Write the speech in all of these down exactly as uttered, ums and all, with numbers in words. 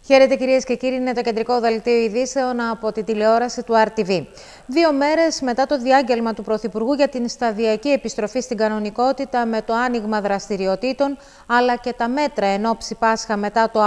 Χαίρετε κυρίες και κύριοι, είναι το κεντρικό δελτίο ειδήσεων από τη τηλεόραση του αρ τι βι. Δύο μέρες μετά το διάγγελμα του Πρωθυπουργού για την σταδιακή επιστροφή στην κανονικότητα με το άνοιγμα δραστηριοτήτων, αλλά και τα μέτρα εν ώψη Πάσχα μετά το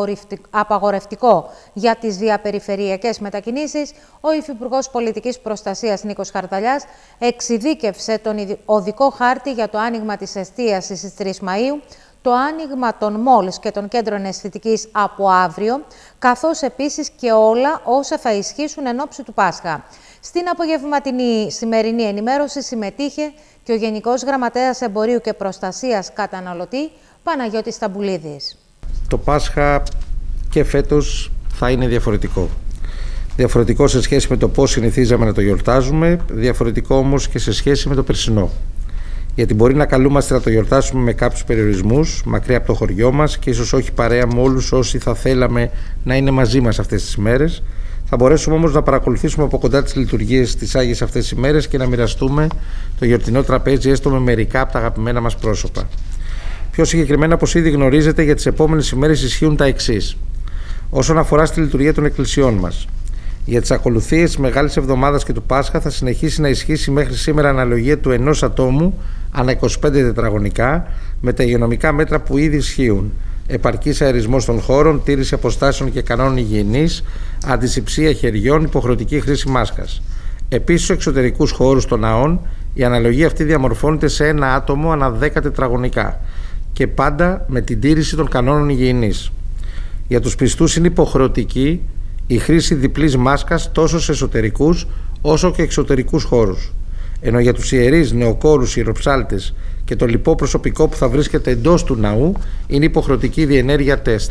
απαγορευτικό για τις διαπεριφερειακές μετακινήσεις, ο Υφυπουργός Πολιτικής Προστασίας Νίκος Χαρταλιάς εξειδίκευσε τον οδικό χάρτη για το άνοιγμα της εστίασης στις τρεις Μαΐου, το άνοιγμα των μόλς και των κέντρων αισθητικής από αύριο, καθώς επίσης και όλα όσα θα ισχύσουν εν ώψη του Πάσχα. Στην απογευματινή σημερινή ενημέρωση συμμετείχε και ο Γενικός Γραμματέας Εμπορίου και Προστασίας Καταναλωτή, Παναγιώτης Σταμπουλίδης. Το Πάσχα και φέτος θα είναι διαφορετικό. Διαφορετικό σε σχέση με το πώς συνηθίζαμε να το γιορτάζουμε, διαφορετικό όμως και σε σχέση με το περσινό. Γιατί μπορεί να καλούμαστε να το γιορτάσουμε με κάποιους περιορισμούς, μακριά από το χωριό μας και ίσως όχι παρέα με όλους όσοι θα θέλαμε να είναι μαζί μας αυτές τις ημέρες. Θα μπορέσουμε όμως να παρακολουθήσουμε από κοντά τις λειτουργίες της Άγιας αυτές τις ημέρες και να μοιραστούμε το γιορτινό τραπέζι έστω με μερικά από τα αγαπημένα μας πρόσωπα. Πιο συγκεκριμένα, όπως ήδη γνωρίζετε, για τις επόμενες ημέρες ισχύουν τα εξής. Όσον αφορά στη λειτουργία των εκκλησιών μας, για τις ακολουθίες της Μεγάλης Εβδομάδας και του Πάσχα θα συνεχίσει να ισχύσει μέχρι σήμερα αναλογία του ενός ατόμου ανά είκοσι πέντε τετραγωνικά με τα υγειονομικά μέτρα που ήδη ισχύουν. Επαρκής αερισμός των χώρων, τήρηση αποστάσεων και κανόνων υγιεινής, αντισηψία χεριών, υποχρεωτική χρήση μάσκας. Επίσης, στους εξωτερικούς χώρους των ναών η αναλογία αυτή διαμορφώνεται σε ένα άτομο ανά δέκα τετραγωνικά και πάντα με την τήρηση των κανόνων υγιεινής. Για τους πιστούς είναι υποχρεωτική η χρήση διπλής μάσκας τόσο σε εσωτερικούς όσο και εξωτερικούς χώρους. Ενώ για τους ιερείς, νεοκόρους, ιεροψάλτες και το λοιπό προσωπικό που θα βρίσκεται εντός του ναού είναι υποχρεωτική διενέργεια τεστ.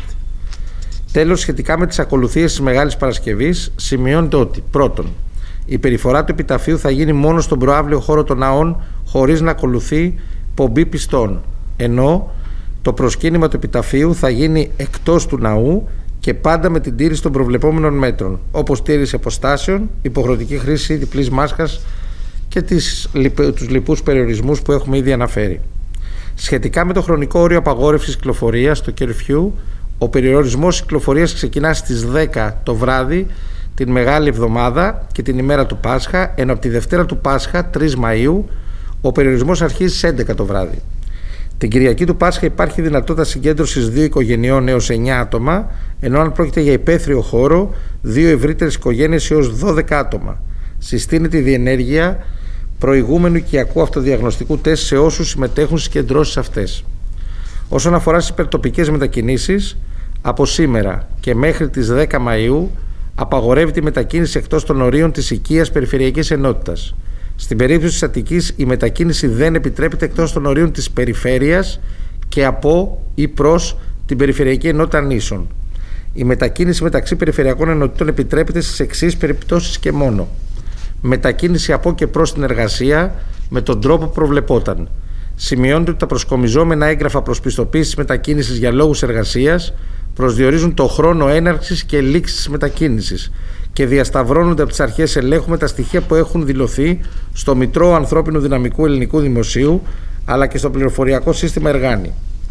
Τέλος, σχετικά με τις ακολουθίες της Μεγάλης Παρασκευής, σημειώνεται ότι πρώτον, η περιφορά του επιταφείου θα γίνει μόνο στον προαύλιο χώρο των ναών χωρίς να ακολουθεί πομπή πιστών, ενώ το προσκύνημα του επιταφείου θα γίνει εκτός του ναού και πάντα με την τήρηση των προβλεπόμενων μέτρων, όπως τήρηση αποστάσεων, υποχρεωτική χρήση διπλής μάσκας και τις, τους λοιπούς περιορισμούς που έχουμε ήδη αναφέρει. Σχετικά με το χρονικό όριο απαγόρευσης κυκλοφορίας, το curfew, ο περιορισμός κυκλοφορίας ξεκινά στις δέκα το βράδυ την Μεγάλη Εβδομάδα και την ημέρα του Πάσχα, ενώ από τη Δευτέρα του Πάσχα, τρεις Μαΐου, ο περιορισμός αρχίζει στις έντεκα το βράδυ. Την Κυριακή του Πάσχα υπάρχει δυνατότητα συγκέντρωσης δύο οικογενειών έως εννιά άτομα, ενώ αν πρόκειται για υπαίθριο χώρο, δύο ευρύτερες οικογένειες έως δώδεκα άτομα. Συστήνεται η διενέργεια προηγούμενου οικιακού αυτοδιαγνωστικού τεστ σε όσους συμμετέχουν στις κεντρώσεις αυτές. Όσον αφορά στις υπερτοπικές μετακινήσεις, από σήμερα και μέχρι τις δέκα Μαΐου απαγορεύεται η μετακίνηση εκτός των ορίων της οικίας περιφερειακής ενότητας. Στην περίπτωση της Αττικής η μετακίνηση δεν επιτρέπεται εκτός των ορίων της περιφέρειας και από ή προς την περιφερειακή ενότητα νήσων. Η μετακίνηση μεταξύ περιφερειακών ενότητων επιτρέπεται στις εξής περιπτώσεις και μόνο. Μετακίνηση από και προς την εργασία με τον τρόπο που προβλεπόταν. Σημειώνεται ότι τα προσκομιζόμενα έγγραφα προς πιστοποίησης μετακίνησης για λόγους εργασίας προσδιορίζουν το χρόνο έναρξης και λήξης της μετακίνησης και διασταυρώνονται από τις αρχές ελέγχου με τα στοιχεία που έχουν δηλωθεί στο Μητρό Ανθρώπινου Δυναμικού Ελληνικού Δημοσίου αλλά και στο πληροφοριακό σύστημα Εργάνη.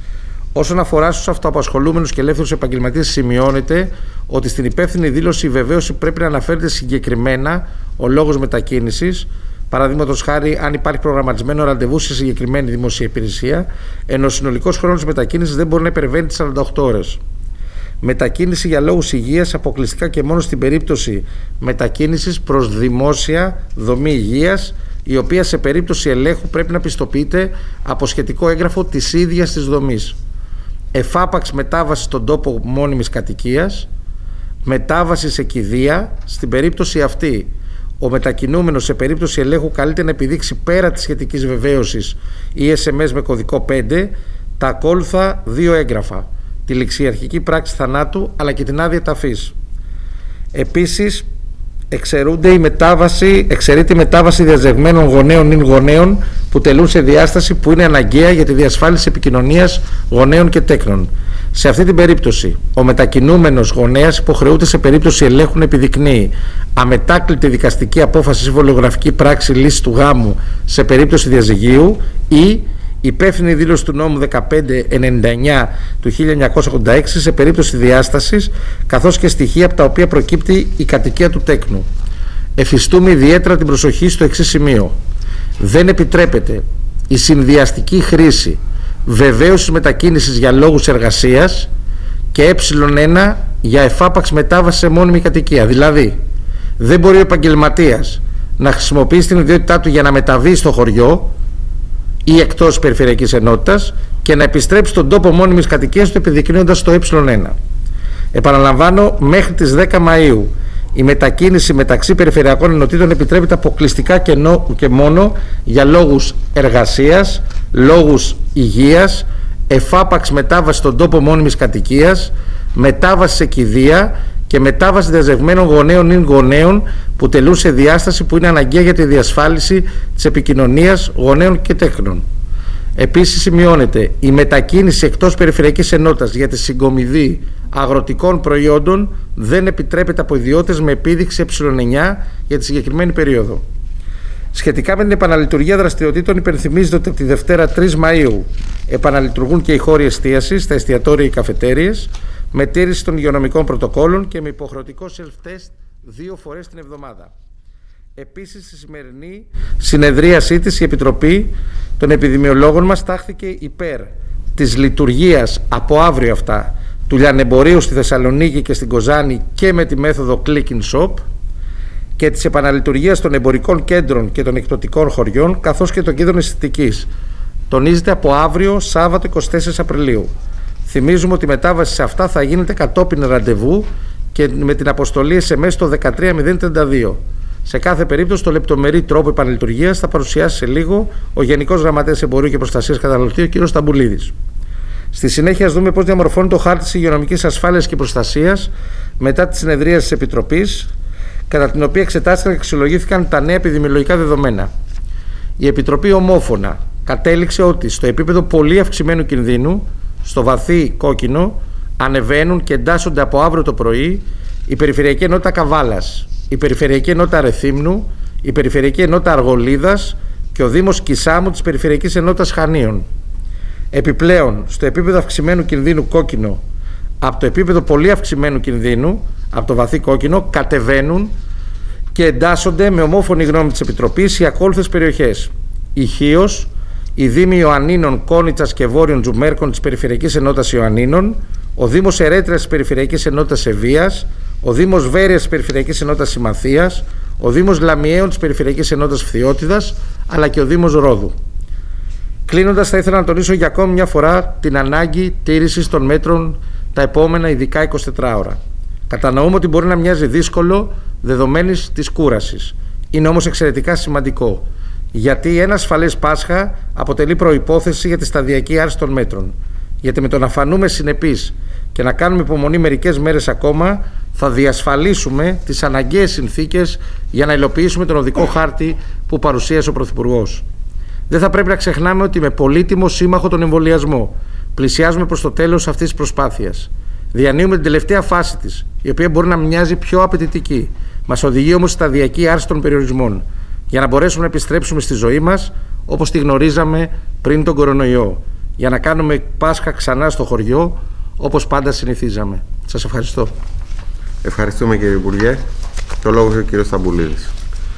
Όσον αφορά στους αυτοαπασχολούμενους και ελεύθερους επαγγελματίες, σημειώνεται ότι στην υπεύθυνη δήλωση η βεβαίωση πρέπει να αναφέρεται συγκεκριμένα ο λόγος μετακίνησης, παραδείγματος χάρη αν υπάρχει προγραμματισμένο ραντεβού σε συγκεκριμένη δημόσια υπηρεσία, ενώ ο συνολικός χρόνος μετακίνησης δεν μπορεί να υπερβαίνει τις σαράντα οκτώ ώρες. Μετακίνηση για λόγους υγείας αποκλειστικά και μόνο στην περίπτωση μετακίνησης προς δημόσια δομή υγείας, η οποία σε περίπτωση ελέγχου πρέπει να πιστοποιείται από σχετικό έγγραφο της ίδιας της δομής. Εφάπαξ μετάβαση στον τόπο μόνιμης κατοικίας, μετάβαση σε κηδεία. Στην περίπτωση αυτή, ο μετακινούμενος σε περίπτωση ελέγχου καλείται να επιδείξει πέρα της σχετικής βεβαίωσης ή ες εμ ες με κωδικό πέντε τα ακόλουθα δύο έγγραφα: τη ληξιαρχική πράξη θανάτου αλλά και την άδεια ταφής. Επίσης, εξαιρούνται η μετάβαση, εξαιρείται η μετάβαση διαζευμένων γονέων ή γονέων που τελούν σε διάσταση που είναι αναγκαία για τη διασφάλιση επικοινωνίας γονέων και τέκνων. Σε αυτή την περίπτωση, ο μετακινούμενος γονέας υποχρεούται σε περίπτωση ελέγχου να επιδεικνύει αμετάκλητη δικαστική απόφαση ή συμβολογραφική πράξη λύση του γάμου σε περίπτωση διαζυγίου ή υπεύθυνη δήλωση του νόμου δεκαπέντε ενενήντα εννιά του χίλια εννιακόσια ογδόντα έξι σε περίπτωση διάστασης, καθώς και στοιχεία από τα οποία προκύπτει η κατοικία του τέκνου. Εφιστούμε ιδιαίτερα την προσοχή στο εξής σημείο. Δεν επιτρέπεται η συνδυαστική χρήση βεβαίωσης μετακίνησης για λόγους εργασίας και ε ένα για εφάπαξ μετάβαση σε μόνιμη κατοικία. Δηλαδή, δεν μπορεί ο επαγγελματίας να χρησιμοποιήσει την ιδιότητά του για να μεταβεί στο χωριό ή εκτός περιφερειακής ενότητας και να επιστρέψει στον τόπο μόνιμης κατοικίας του επιδεικνύοντας το ε ένα. Επαναλαμβάνω, μέχρι τις δέκα Μαΐου η μετακίνηση μεταξύ περιφερειακών ενωτήτων επιτρέπεται αποκλειστικά και, νο, και μόνο για λόγους εργασίας, λόγους υγείας, εφάπαξ μετάβαση στον τόπο μόνιμης κατοικίας, μετάβαση σε κηδεία και μετάβαση διαζευμένων γονέων ή γονέων που τελούν σε διάσταση που είναι αναγκαία για τη διασφάλιση της επικοινωνίας γονέων και τέκνων. Επίσης σημειώνεται η μετακίνηση εκτός περιφερειακής ενότητας για τη συγκομιδή αγροτικών προϊόντων δεν επιτρέπεται από ιδιώτες με επίδειξη ε εννιά για τη συγκεκριμένη περίοδο. Σχετικά με την επαναλειτουργία δραστηριοτήτων, υπενθυμίζεται ότι από τη Δευτέρα τρεις Μαΐου επαναλειτουργούν και οι χώροι εστίασης, τα εστιατόρια, οι καφετέριες, με τήρηση των υγειονομικών πρωτοκόλων και με υποχρεωτικό self-test δύο φορές την εβδομάδα. Επίσης, στη σημερινή συνεδρίασή της, η Επιτροπή των Επιδημιολόγων μας τάχθηκε υπέρ της λειτουργίας από αύριο αυτά του λιανεμπορίου στη Θεσσαλονίκη και στην Κοζάνη και με τη μέθοδο click in shop και της επαναλειτουργίας των εμπορικών κέντρων και των εκπτωτικών χωριών, καθώς και των κέντρων αισθητικής. Τονίζεται από αύριο, Σάββατο εικοστή τέταρτη Απριλίου. Θυμίζουμε ότι η μετάβαση σε αυτά θα γίνεται κατόπιν ραντεβού και με την αποστολή ες εμ ες στο δεκατρία μηδέν τριάντα δύο. Σε κάθε περίπτωση, το λεπτομερή τρόπο επαναλειτουργίας θα παρουσιάσει σε λίγο ο Γενικός Γραμματέας Εμπορίου και Προστασίας Καταναλωτή, ο κ. Σταμπουλίδης. Στη συνέχεια, ας δούμε πώς διαμορφώνεται το χάρτη της υγειονομικής ασφάλειας και προστασίας μετά τη συνεδρία της Επιτροπής, κατά την οποία εξετάστηκαν και αξιολογήθηκαν τα νέα επιδημιολογικά δεδομένα. Η Επιτροπή ομόφωνα κατέληξε ότι στο επίπεδο πολύ αυξημένου κινδύνου, στο βαθύ κόκκινο, ανεβαίνουν και εντάσσονται από αύριο το πρωί η Περιφερειακή Ενότητα Καβάλας, η Περιφερειακή Ενότητα Ρεθύμνου, η Περιφερειακή Ενότητα Αργολίδας και ο Δήμος Κισάμου της Περιφερειακής Ενότητας Χανίων. Επιπλέον, στο επίπεδο αυξημένου κινδύνου κόκκινο, από το επίπεδο πολύ αυξημένου κινδύνου, από το βαθύ κόκκινο, κατεβαίνουν και εντάσσονται με ομόφωνη γνώμη της Επιτροπής οι ακόλουθες περιοχές: η Χίος, οι Δήμοι Ιωαννίνων, Κόνιτσας και Βόρειων Τζουμέρκων της Περιφερειακής Ενότητας Ιωαννίνων, ο Δήμος Ερέτριας της Περιφερειακής Ενότητας Ευβοίας, ο Δήμος Βέρειας της Περιφερειακής Ενότητας Συμμαθίας, ο Δήμος Λαμιαίων της Περιφερειακής Ενότητας Φθιώτιδας, αλλά και ο Δήμος Ρόδου. Κλείνοντας, θα ήθελα να τονίσω για ακόμη μια φορά την ανάγκη τήρησης των μέτρων τα επόμενα ειδικά εικοσιτετρά ώρα. Κατανοούμε ότι μπορεί να μοιάζει δύσκολο δεδομένης της κούρασης. Είναι όμως εξαιρετικά σημαντικό, γιατί ένα ασφαλές Πάσχα αποτελεί προϋπόθεση για τη σταδιακή άρση των μέτρων. Γιατί με το να φανούμε συνεπείς και να κάνουμε υπομονή μερικές μέρες ακόμα, θα διασφαλίσουμε τις αναγκαίες συνθήκες για να υλοποιήσουμε τον οδικό χάρτη που παρουσίασε ο Πρωθυπουργός. Δεν θα πρέπει να ξεχνάμε ότι με πολύτιμο σύμμαχο τον εμβολιασμό πλησιάζουμε προς το τέλος αυτής της προσπάθειας. Διανύουμε την τελευταία φάση της, η οποία μπορεί να μοιάζει πιο απαιτητική. Μας οδηγεί όμως στη σταδιακή άρση των περιορισμών, για να μπορέσουμε να επιστρέψουμε στη ζωή μας όπως τη γνωρίζαμε πριν τον κορονοϊό, για να κάνουμε Πάσχα ξανά στο χωριό όπως πάντα συνηθίζαμε. Σας ευχαριστώ. Ευχαριστούμε, κύριε Υπουργέ. Το λόγο έχει ο κύριος Σταμπουλίδης.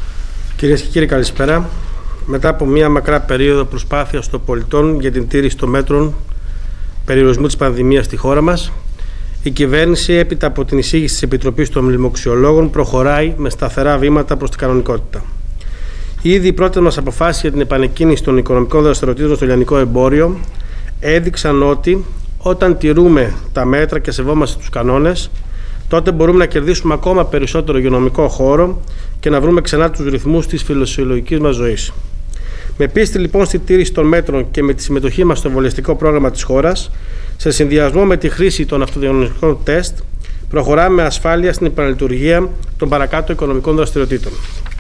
Κυρίες και κύριοι, καλησπέρα. Μετά από μια μακρά περίοδο προσπάθειας των πολιτών για την τήρηση των μέτρων περιορισμού της πανδημίας στη χώρα μας, η κυβέρνηση, έπειτα από την εισήγηση της Επιτροπής των Λοιμοξιολόγων, προχωράει με σταθερά βήματα προς την κανονικότητα. Ήδη οι πρώτες μας αποφάσεις για την επανεκκίνηση των οικονομικών δραστηριοτήτων στο λιανικό εμπόριο έδειξαν ότι όταν τηρούμε τα μέτρα και σεβόμαστε τους κανόνες, τότε μπορούμε να κερδίσουμε ακόμα περισσότερο υγειονομικό χώρο και να βρούμε ξανά τους ρυθμούς της φυσιολογικής μας ζωής. Με πίστη λοιπόν στη τήρηση των μέτρων και με τη συμμετοχή μας στο εμβολιαστικό πρόγραμμα της χώρας, σε συνδυασμό με τη χρήση των αυτοδιαγνωστικών τεστ, προχωράμε με ασφάλεια στην επαναλειτουργία των παρακάτω οικονομικών δραστηριοτήτων.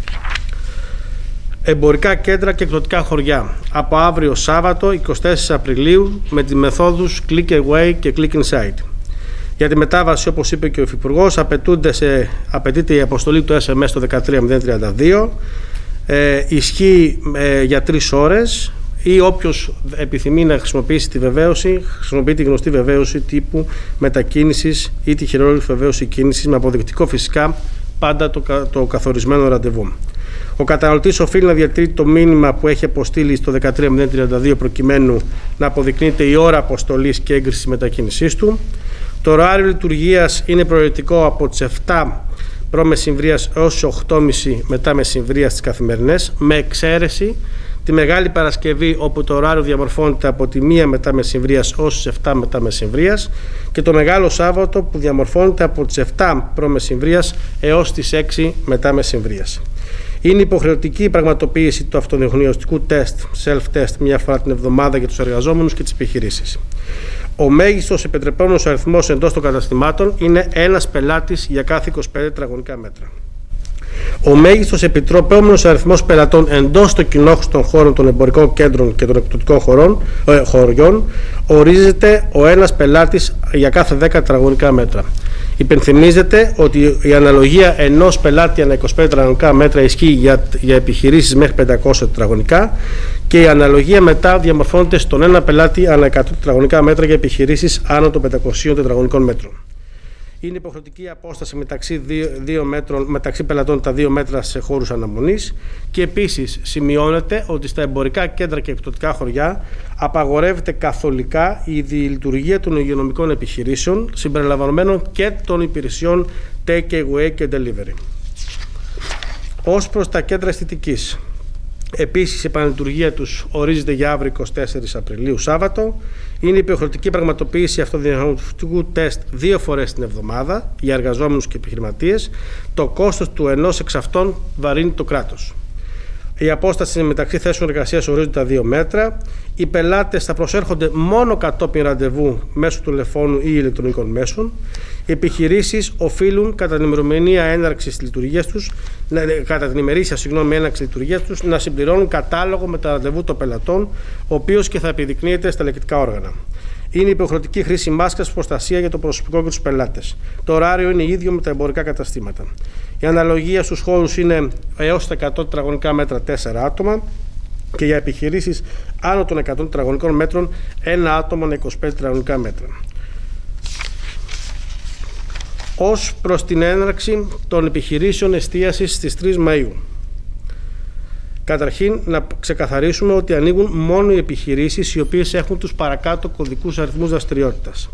Εμπορικά κέντρα και εκπτωτικά χωριά. Από αύριο Σάββατο εικοστή τέταρτη Απριλίου με τις μεθόδους click away και click inside. Για τη μετάβαση, όπως είπε και ο Υφυπουργός, απαιτείται η αποστολή του ες εμ ες στο δεκατρία μηδέν τριάντα δύο. Ε, ισχύει ε, για τρεις ώρες ή όποιος επιθυμεί να χρησιμοποιήσει τη βεβαίωση, χρησιμοποιεί τη γνωστή βεβαίωση τύπου μετακίνησης ή τη χειρότερη βεβαίωση κίνησης, με αποδεικτικό φυσικά πάντα το, το καθορισμένο ραντεβού. Ο καταναλωτής οφείλει να διατηρεί το μήνυμα που έχει αποστείλει στο δεκατρία μηδέν τριάντα δύο προκειμένου να αποδεικνύεται η ώρα αποστολής και έγκρισης μετακίνησής του. Το ωράριο λειτουργίας είναι προαιρετικό από τις επτά προ-μεσημβρίας έως τις οκτώ και μισή μετά μεσημβρίας στις καθημερινές, με εξαίρεση τη Μεγάλη Παρασκευή, όπου το ωράριο διαμορφώνεται από τη μία μετά μεσημβρίας ως τις επτά μετά μεσημβρίας, και το Μεγάλο Σάββατο, που διαμορφώνεται από τις επτά προ-μεσημβρίας έως τις έξι μετά μεσημβρίας. Είναι υποχρεωτική η πραγματοποίηση του αυτοδιαγνωστικού τεστ, self-test, μία φορά την εβδομάδα για τους εργαζόμενους και τις επιχειρήσεις. Ο μέγιστος επιτρεπόμενος αριθμός εντός των καταστημάτων είναι ένας πελάτης για κάθε είκοσι πέντε τετραγωνικά μέτρα. Ο μέγιστος επιτρεπόμενος αριθμός πελατών εντός των κοινόχρηστων χώρων των εμπορικών κέντρων και των εκπτωτικών χωρών, ε, χωριών ορίζεται ο ένας πελάτης για κάθε δέκα τετραγωνικά μέτρα. Υπενθυμίζεται ότι η αναλογία ενός πελάτη ανά είκοσι πέντε τετραγωνικά μέτρα ισχύει για, για επιχειρήσεις μέχρι πεντακόσια τετραγωνικά, και η αναλογία μετά διαμορφώνεται στον ένα πελάτη ανά εκατό τετραγωνικά μέτρα για επιχειρήσεις άνω των πεντακοσίων τετραγωνικών μέτρων. Είναι υποχρεωτική η απόσταση μεταξύ, δύο, δύο μέτρων, μεταξύ πελατών τα δύο μέτρα σε χώρους αναμονής, και επίσης σημειώνεται ότι στα εμπορικά κέντρα και εκπτωτικά χωριά απαγορεύεται καθολικά η λειτουργία των υγειονομικών επιχειρήσεων, συμπεριλαμβανομένων και των υπηρεσιών take away και delivery. Ως προς τα κέντρα αισθητικής, επίσης η επαναλειτουργία τους ορίζεται για αύριο εικοστή τέταρτη Απριλίου Σάββατο. Είναι υποχρεωτική πραγματοποίηση αυτοδιαγνωστικού τεστ δύο φορές την εβδομάδα για εργαζόμενους και επιχειρηματίες. Το κόστος του ενός εξ αυτών βαρύνει το κράτος. Η απόσταση μεταξύ θέσεων εργασίας ορίζονται τα δύο μέτρα. Οι πελάτες θα προσέρχονται μόνο κατόπιν ραντεβού μέσω του τηλεφώνου ή ηλεκτρονικών μέσων. Οι επιχειρήσεις οφείλουν κατά την ημερομηνία έναρξης λειτουργίας τους, κατά την ημερήσια συγγνώμη, έναρξη λειτουργίας τους, να συμπληρώνουν κατάλογο με τα ραντεβού των πελατών, ο οποίος και θα επιδεικνύεται στα ελεγκτικά όργανα. Είναι υποχρεωτική χρήση μάσκας προστασία για το προσωπικό και τους πελάτες. Το ωράριο είναι ίδιο με τα εμπορικά καταστήματα. Η αναλογία στους χώρους είναι έως τα εκατό τετραγωνικά μέτρα τέσσερα άτομα, και για επιχειρήσεις άνω των εκατό τετραγωνικών μέτρων ένα άτομο ανά είκοσι πέντε τετραγωνικά μέτρα. Ως προς την έναρξη των επιχειρήσεων εστίασης στις τρεις Μαΐου. Καταρχήν, να ξεκαθαρίσουμε ότι ανοίγουν μόνο οι επιχειρήσεις οι οποίες έχουν τους παρακάτω κωδικούς αριθμούς δραστηριότητας.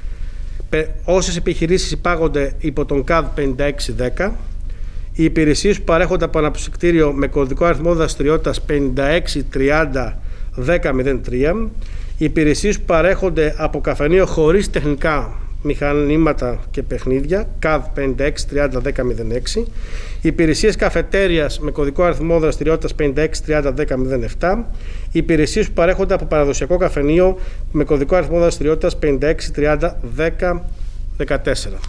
Όσες επιχειρήσεις υπάγονται υπό τον ΚΑΔ πενήντα έξι δέκα, οι υπηρεσίες που παρέχονται από ένα ψυκτήριο με κωδικό αριθμό δραστηριότητας πενήντα έξι τριάντα δέκα μηδέν τρία, οι υπηρεσίες που παρέχονται από καφενείο χωρίς τεχνικά μηχανήματα και παιχνίδια, ΚΑΔ πενήντα έξι τριάντα δέκα μηδέν έξι, οι υπηρεσίες καφετέριας με κωδικό αριθμό δραστηριότητας πενήντα έξι τριάντα δέκα μηδέν επτά, οι υπηρεσίες που παρέχονται από παραδοσιακό καφενείο με κωδικό αριθμό δραστηριότητας πενήντα έξι τριάντα δέκα δεκατέσσερα.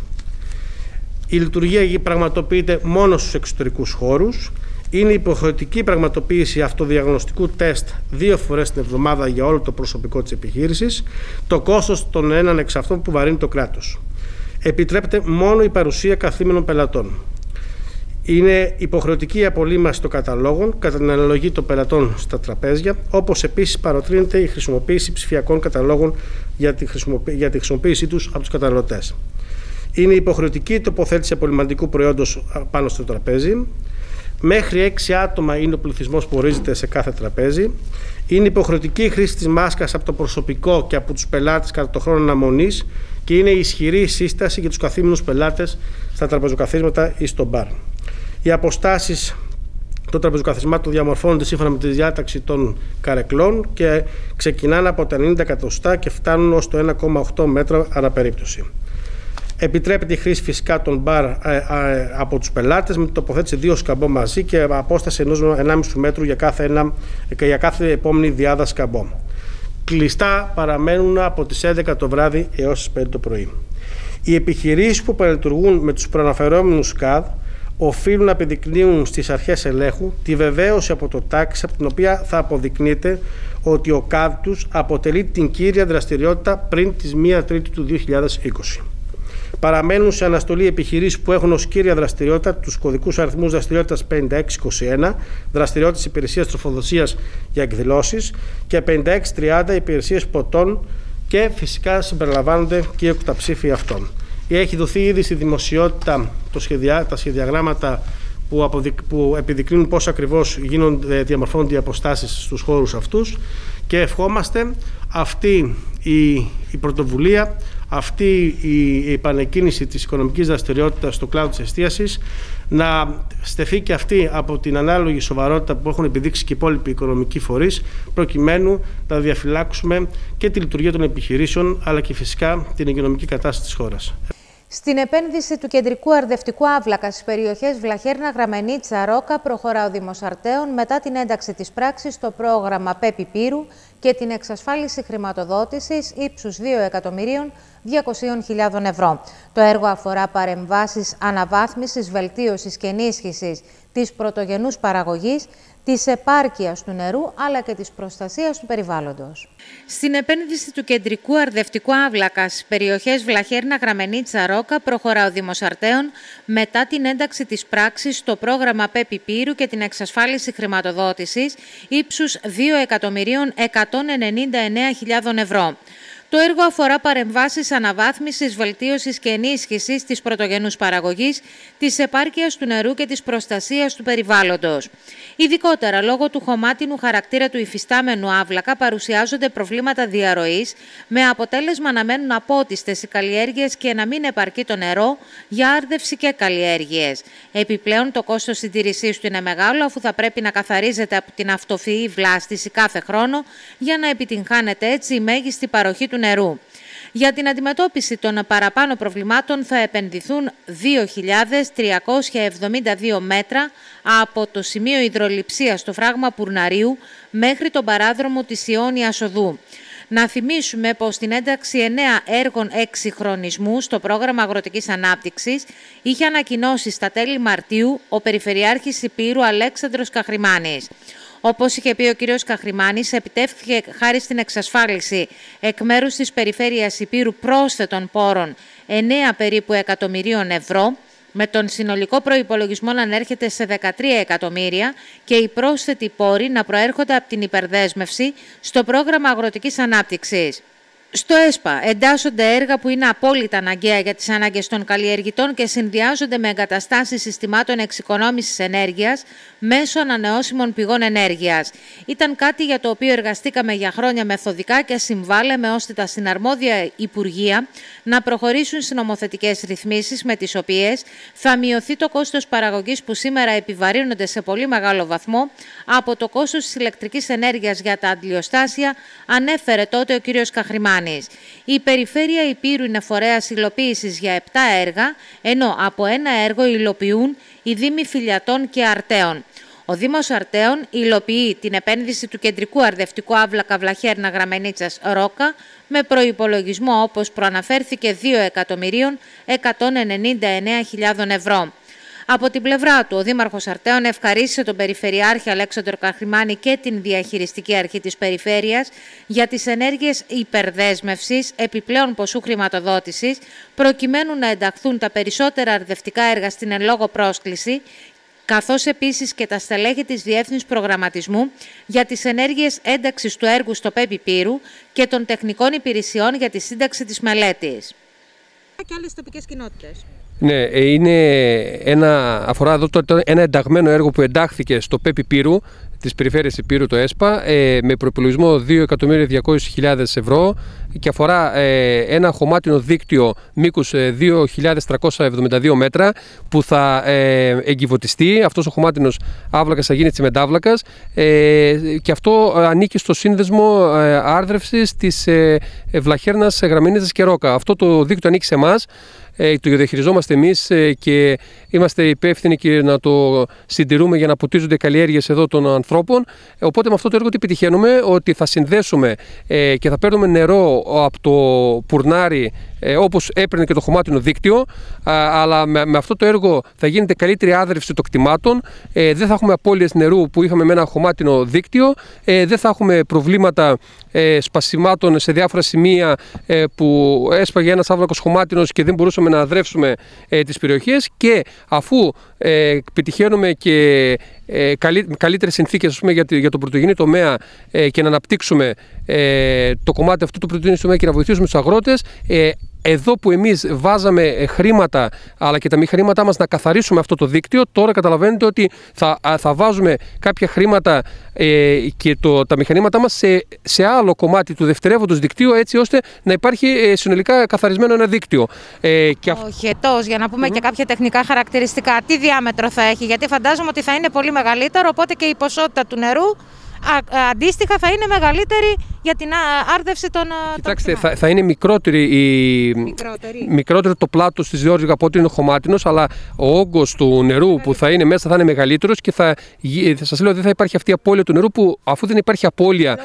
Η λειτουργία πραγματοποιείται μόνο στους εξωτερικούς χώρους. Είναι υποχρεωτική πραγματοποίηση αυτοδιαγνωστικού τεστ δύο φορές την εβδομάδα για όλο το προσωπικό της επιχείρησης. Το κόστος των έναν εξ αυτών που βαρύνει το κράτος. Επιτρέπεται μόνο η παρουσία καθήμενων πελατών. Είναι υποχρεωτική η απολύμαση των καταλόγων κατά την αναλογή των πελατών στα τραπέζια, όπως επίσης παροτρύνεται η χρησιμοποίηση ψηφιακών καταλόγων για τη, χρησιμοποίηση, για τη χρησιμοποίησή τους από τους καταναλωτές. Είναι υποχρεωτική η τοποθέτηση απολυμαντικού προϊόντος πάνω στο τραπέζι. Μέχρι έξι άτομα είναι ο πληθυσμός που ορίζεται σε κάθε τραπέζι. Είναι υποχρεωτική η χρήση της μάσκας από το προσωπικό και από τους πελάτες κατά το χρόνο αναμονής, και είναι ισχυρή η σύσταση για τους καθήμενους πελάτες στα τραπεζοκαθίσματα ή στο μπαρ. Οι αποστάσεις των τραπεζοκαθισμάτων διαμορφώνονται σύμφωνα με τη διάταξη των καρεκλών και ξεκινάνε από τα ενενήντα εκατοστά και φτάνουν ως το ένα κόμμα οκτώ μέτρα ανά περίπτωση. Επιτρέπεται η χρήση φυσικά των μπαρ ε, ε, από τους πελάτες με τοποθέτηση δύο σκαμπό μαζί και απόσταση ενός ενάμιση μέτρου για κάθε, ένα, για κάθε επόμενη διάδα σκαμπό. Κλειστά παραμένουν από τις έντεκα το βράδυ έως τις πέντε το πρωί. Οι επιχειρήσεις που παραλειτουργούν με τους προαναφερόμενους ΚΑΔ οφείλουν να επιδεικνύουν στις αρχές ελέγχου τη βεβαίωση από το τάξη, από την οποία θα αποδεικνύεται ότι ο ΚΑΔ τους αποτελεί την κύρια δραστηριότητα πριν τις μία Τρίτη του δύο χιλιάδες είκοσι. παραμένουν σε αναστολή επιχειρήσεις που έχουν ως κύρια δραστηριότητα τους κωδικούς αριθμούς δραστηριότητας πενήντα έξι είκοσι ένα, δραστηριότητες υπηρεσίας τροφοδοσίας για εκδηλώσεις, και πενήντα έξι τριάντα, υπηρεσίες ποτών, και φυσικά συμπεριλαμβάνονται και οι οκταψήφοι αυτών. Έχει δοθεί ήδη στη δημοσιότητα το σχεδιά, τα σχεδιαγράμματα που, αποδεικ, που επιδεικνύουν πώς ακριβώς γίνονται, διαμορφώνονται οι αποστάσεις στους χώρους αυτούς, και ευχόμαστε αυτή η, η πρωτοβουλία, αυτή η, η επανεκκίνηση της οικονομικής δραστηριότητας στο κλάδο της εστίασης να στεφεί και αυτή από την ανάλογη σοβαρότητα που έχουν επιδείξει και οι υπόλοιποι οικονομικοί φορείς, προκειμένου να διαφυλάξουμε και τη λειτουργία των επιχειρήσεων, αλλά και φυσικά την υγειονομική κατάσταση της χώρας. Στην επένδυση του κεντρικού αρδευτικού άβλακα στις περιοχές Βλαχέρνα, Γραμμενίτσα, Ρόκα προχωρά ο Δήμος Αρτέων μετά την ένταξη της πράξης στο πρόγραμμα ΠΕΠ Υπήρου και την εξασφάλιση χρηματοδότησης ύψους δύο εκατομμυρίων διακόσιες χιλιάδες ευρώ. Το έργο αφορά παρεμβάσεις αναβάθμισης, βελτίωσης και ενίσχυσης της πρωτογενούς παραγωγής, της επάρκειας του νερού αλλά και της προστασίας του περιβάλλοντος. Στην επένδυση του κεντρικού αρδευτικού άβλακα στις περιοχές Βλαχέρνα, Γραμμενίτσα, Ρόκα προχωρά ο Δήμος Αρτέων μετά την ένταξη της πράξης στο πρόγραμμα ΠΕΠ Υπήρου και την εξασφάλιση χρηματοδότησης ύψους δύο εκατομμυρίων εκατόν ενενήντα εννέα χιλιάδες ευρώ. Το έργο αφορά παρεμβάσεις αναβάθμισης, βελτίωσης και ενίσχυσης της πρωτογενούς παραγωγής, της επάρκειας του νερού και της προστασίας του περιβάλλοντος. Ειδικότερα, λόγω του χωμάτινου χαρακτήρα του υφιστάμενου άβλακα, παρουσιάζονται προβλήματα διαρροής, με αποτέλεσμα να μένουν απότιστες οι καλλιέργειες και να μην επαρκεί το νερό για άρδευση και καλλιέργειες. Επιπλέον, το κόστος συντήρησής του είναι μεγάλο, αφού θα πρέπει να καθαρίζεται από την αυτοφυή βλάστηση κάθε χρόνο για να επιτυγχάνεται έτσι η μέγιστη παροχή του νερού. Για την αντιμετώπιση των παραπάνω προβλημάτων θα επενδυθούν δύο χιλιάδες τριακόσια εβδομήντα δύο μέτρα από το σημείο υδρολειψίας στο φράγμα Πουρναρίου μέχρι τον παράδρομο της Ιόνιας Οδού. Να θυμίσουμε πως στην ένταξη εννέα έργων εξυγχρονισμού στο πρόγραμμα αγροτικής ανάπτυξης είχε ανακοινώσει στα τέλη Μαρτίου ο Περιφερειάρχης Υπήρου Αλέξανδρος Καχρημάνης. Όπως είχε πει ο κ. Καχρημάνης, επιτεύχθηκε χάρη στην εξασφάλιση εκ μέρους της Περιφέρειας Υπήρου πρόσθετων πόρων εννέα περίπου εκατομμυρίων ευρώ, με τον συνολικό προϋπολογισμό να ανέρχεται σε δεκατρία εκατομμύρια και οι πρόσθετοι πόροι να προέρχονται από την υπερδέσμευση στο πρόγραμμα αγροτικής ανάπτυξης. Στο ΕΣΠΑ εντάσσονται έργα που είναι απόλυτα αναγκαία για τις ανάγκες των καλλιεργητών και συνδυάζονται με εγκαταστάσεις συστημάτων εξοικονόμησης ενέργειας μέσω ανανεώσιμων πηγών ενέργειας. Ήταν κάτι για το οποίο εργαστήκαμε για χρόνια μεθοδικά και συμβάλεμε ώστε τα συναρμόδια υπουργεία να προχωρήσουν σε νομοθετικές ρυθμίσεις με τις οποίες θα μειωθεί το κόστος παραγωγής που σήμερα επιβαρύνονται σε πολύ μεγάλο βαθμό από το κόστος της ηλεκτρικής ενέργειας για τα αντλιοστάσια, ανέφερε τότε ο κ. Καχρημάνης. Η Περιφέρεια Υπήρου είναι φορέας υλοποίησης για επτά έργα, ενώ από ένα έργο υλοποιούν οι Δήμοι Φιλιατών και Αρτέων. Ο Δήμος Αρτέων υλοποιεί την επένδυση του κεντρικού αρδευτικού άβλακα Βλαχέρνα, Γραμμενίτσας, Ρόκα με προϋπολογισμό, όπως προαναφέρθηκε, δύο εκατομμυρίων εκατόν ενενήντα εννέα χιλιάδες ευρώ. Από την πλευρά του, ο Δήμαρχος Αρτέων ευχαρίστησε τον Περιφερειάρχη Αλέξανδρο Καχρημάνη και την Διαχειριστική Αρχή της Περιφέρειας για τις ενέργειες υπερδέσμευσης επιπλέον ποσού χρηματοδότησης, προκειμένου να ενταχθούν τα περισσότερα αρδευτικά έργα στην εν λόγω πρόσκληση, καθώς επίσης και τα στελέχη της Διεύθυνσης Προγραμματισμού για τις ενέργειες ένταξης του έργου στο ΠΕΠ Υπήρου και των τεχνικών υπηρεσιών για τη σύνταξη της μελέτης. Και άλλες τοπικές κοινότητες. Ναι, είναι ένα, αφορά εδώ το, το, ένα ενταγμένο έργο που εντάχθηκε στο ΠΕΠ Υπήρου της Περιφέρειας Υπήρου, το ΕΣΠΑ, ε, με προϋπολογισμό δύο εκατομμύρια διακόσιες χιλιάδες ευρώ και αφορά ε, ένα χωμάτινο δίκτυο μήκους ε, δύο χιλιάδες τριακόσια εβδομήντα δύο μέτρα που θα ε, εγκυβωτιστεί. Αυτός ο χωμάτινος άβλακας θα γίνει τσιμεντάβλακας ε, και αυτό ανήκει στο σύνδεσμο ε, άρδρευσης της ε, Βλαχέρνας, Γραμμενίτσας και Ρόκα. Αυτό το δίκτυο ανήκει σε εμάς. Το διαχειριζόμαστε εμείς και είμαστε υπεύθυνοι και να το συντηρούμε για να ποτίζονται οι καλλιέργειες εδώ των ανθρώπων. Οπότε με αυτό το έργο τι επιτυχαίνουμε, ότι θα συνδέσουμε και θα παίρνουμε νερό από το Πουρνάρι ε, όπως έπαιρνε και το χωμάτινο δίκτυο, α, αλλά με, με αυτό το έργο θα γίνεται καλύτερη άδρευση των κτημάτων, ε, δεν θα έχουμε απώλειες νερού που είχαμε με ένα χωμάτινο δίκτυο, ε, δεν θα έχουμε προβλήματα ε, σπασιμάτων σε διάφορα σημεία ε, που έσπαγε ένας άβλακος χωμάτινος και δεν μπορούσαμε να αδρεύσουμε ε, τις περιοχές, και αφού ε, πετυχαίνουμε και ε, καλύ, καλύτερες συνθήκες, ας πούμε, για, για τον πρωτογενή τομέα ε, και να αναπτύξουμε ε, το κομμάτι αυτού του πρωτογενή τομέα και να βοηθήσουμε τους αγρότες, ε, εδώ που εμείς βάζαμε χρήματα, αλλά και τα μη χρήματά μας, να καθαρίσουμε αυτό το δίκτυο, τώρα καταλαβαίνετε ότι θα, θα βάζουμε κάποια χρήματα ε, και το, τα μηχανήματά μας σε, σε άλλο κομμάτι του δευτερεύοντος δικτύου, έτσι ώστε να υπάρχει ε, συνολικά καθαρισμένο ένα δίκτυο. Ε, και Ο χετός, για να πούμε mm. και κάποια τεχνικά χαρακτηριστικά, τι διάμετρο θα έχει, γιατί φαντάζομαι ότι θα είναι πολύ μεγαλύτερο, οπότε και η ποσότητα του νερού Α, αντίστοιχα θα είναι μεγαλύτερη για την άρδευση των. Κοιτάξτε, θα, θα είναι μικρότερη η... μικρότερη. μικρότερο το πλάτος της διόρυγα από ότι είναι χωμάτινος, αλλά ο όγκος του νερού που θα είναι μέσα θα είναι μεγαλύτερος και θα, θα σας λέω, δεν θα υπάρχει αυτή η απώλεια του νερού, που αφού δεν υπάρχει απώλεια.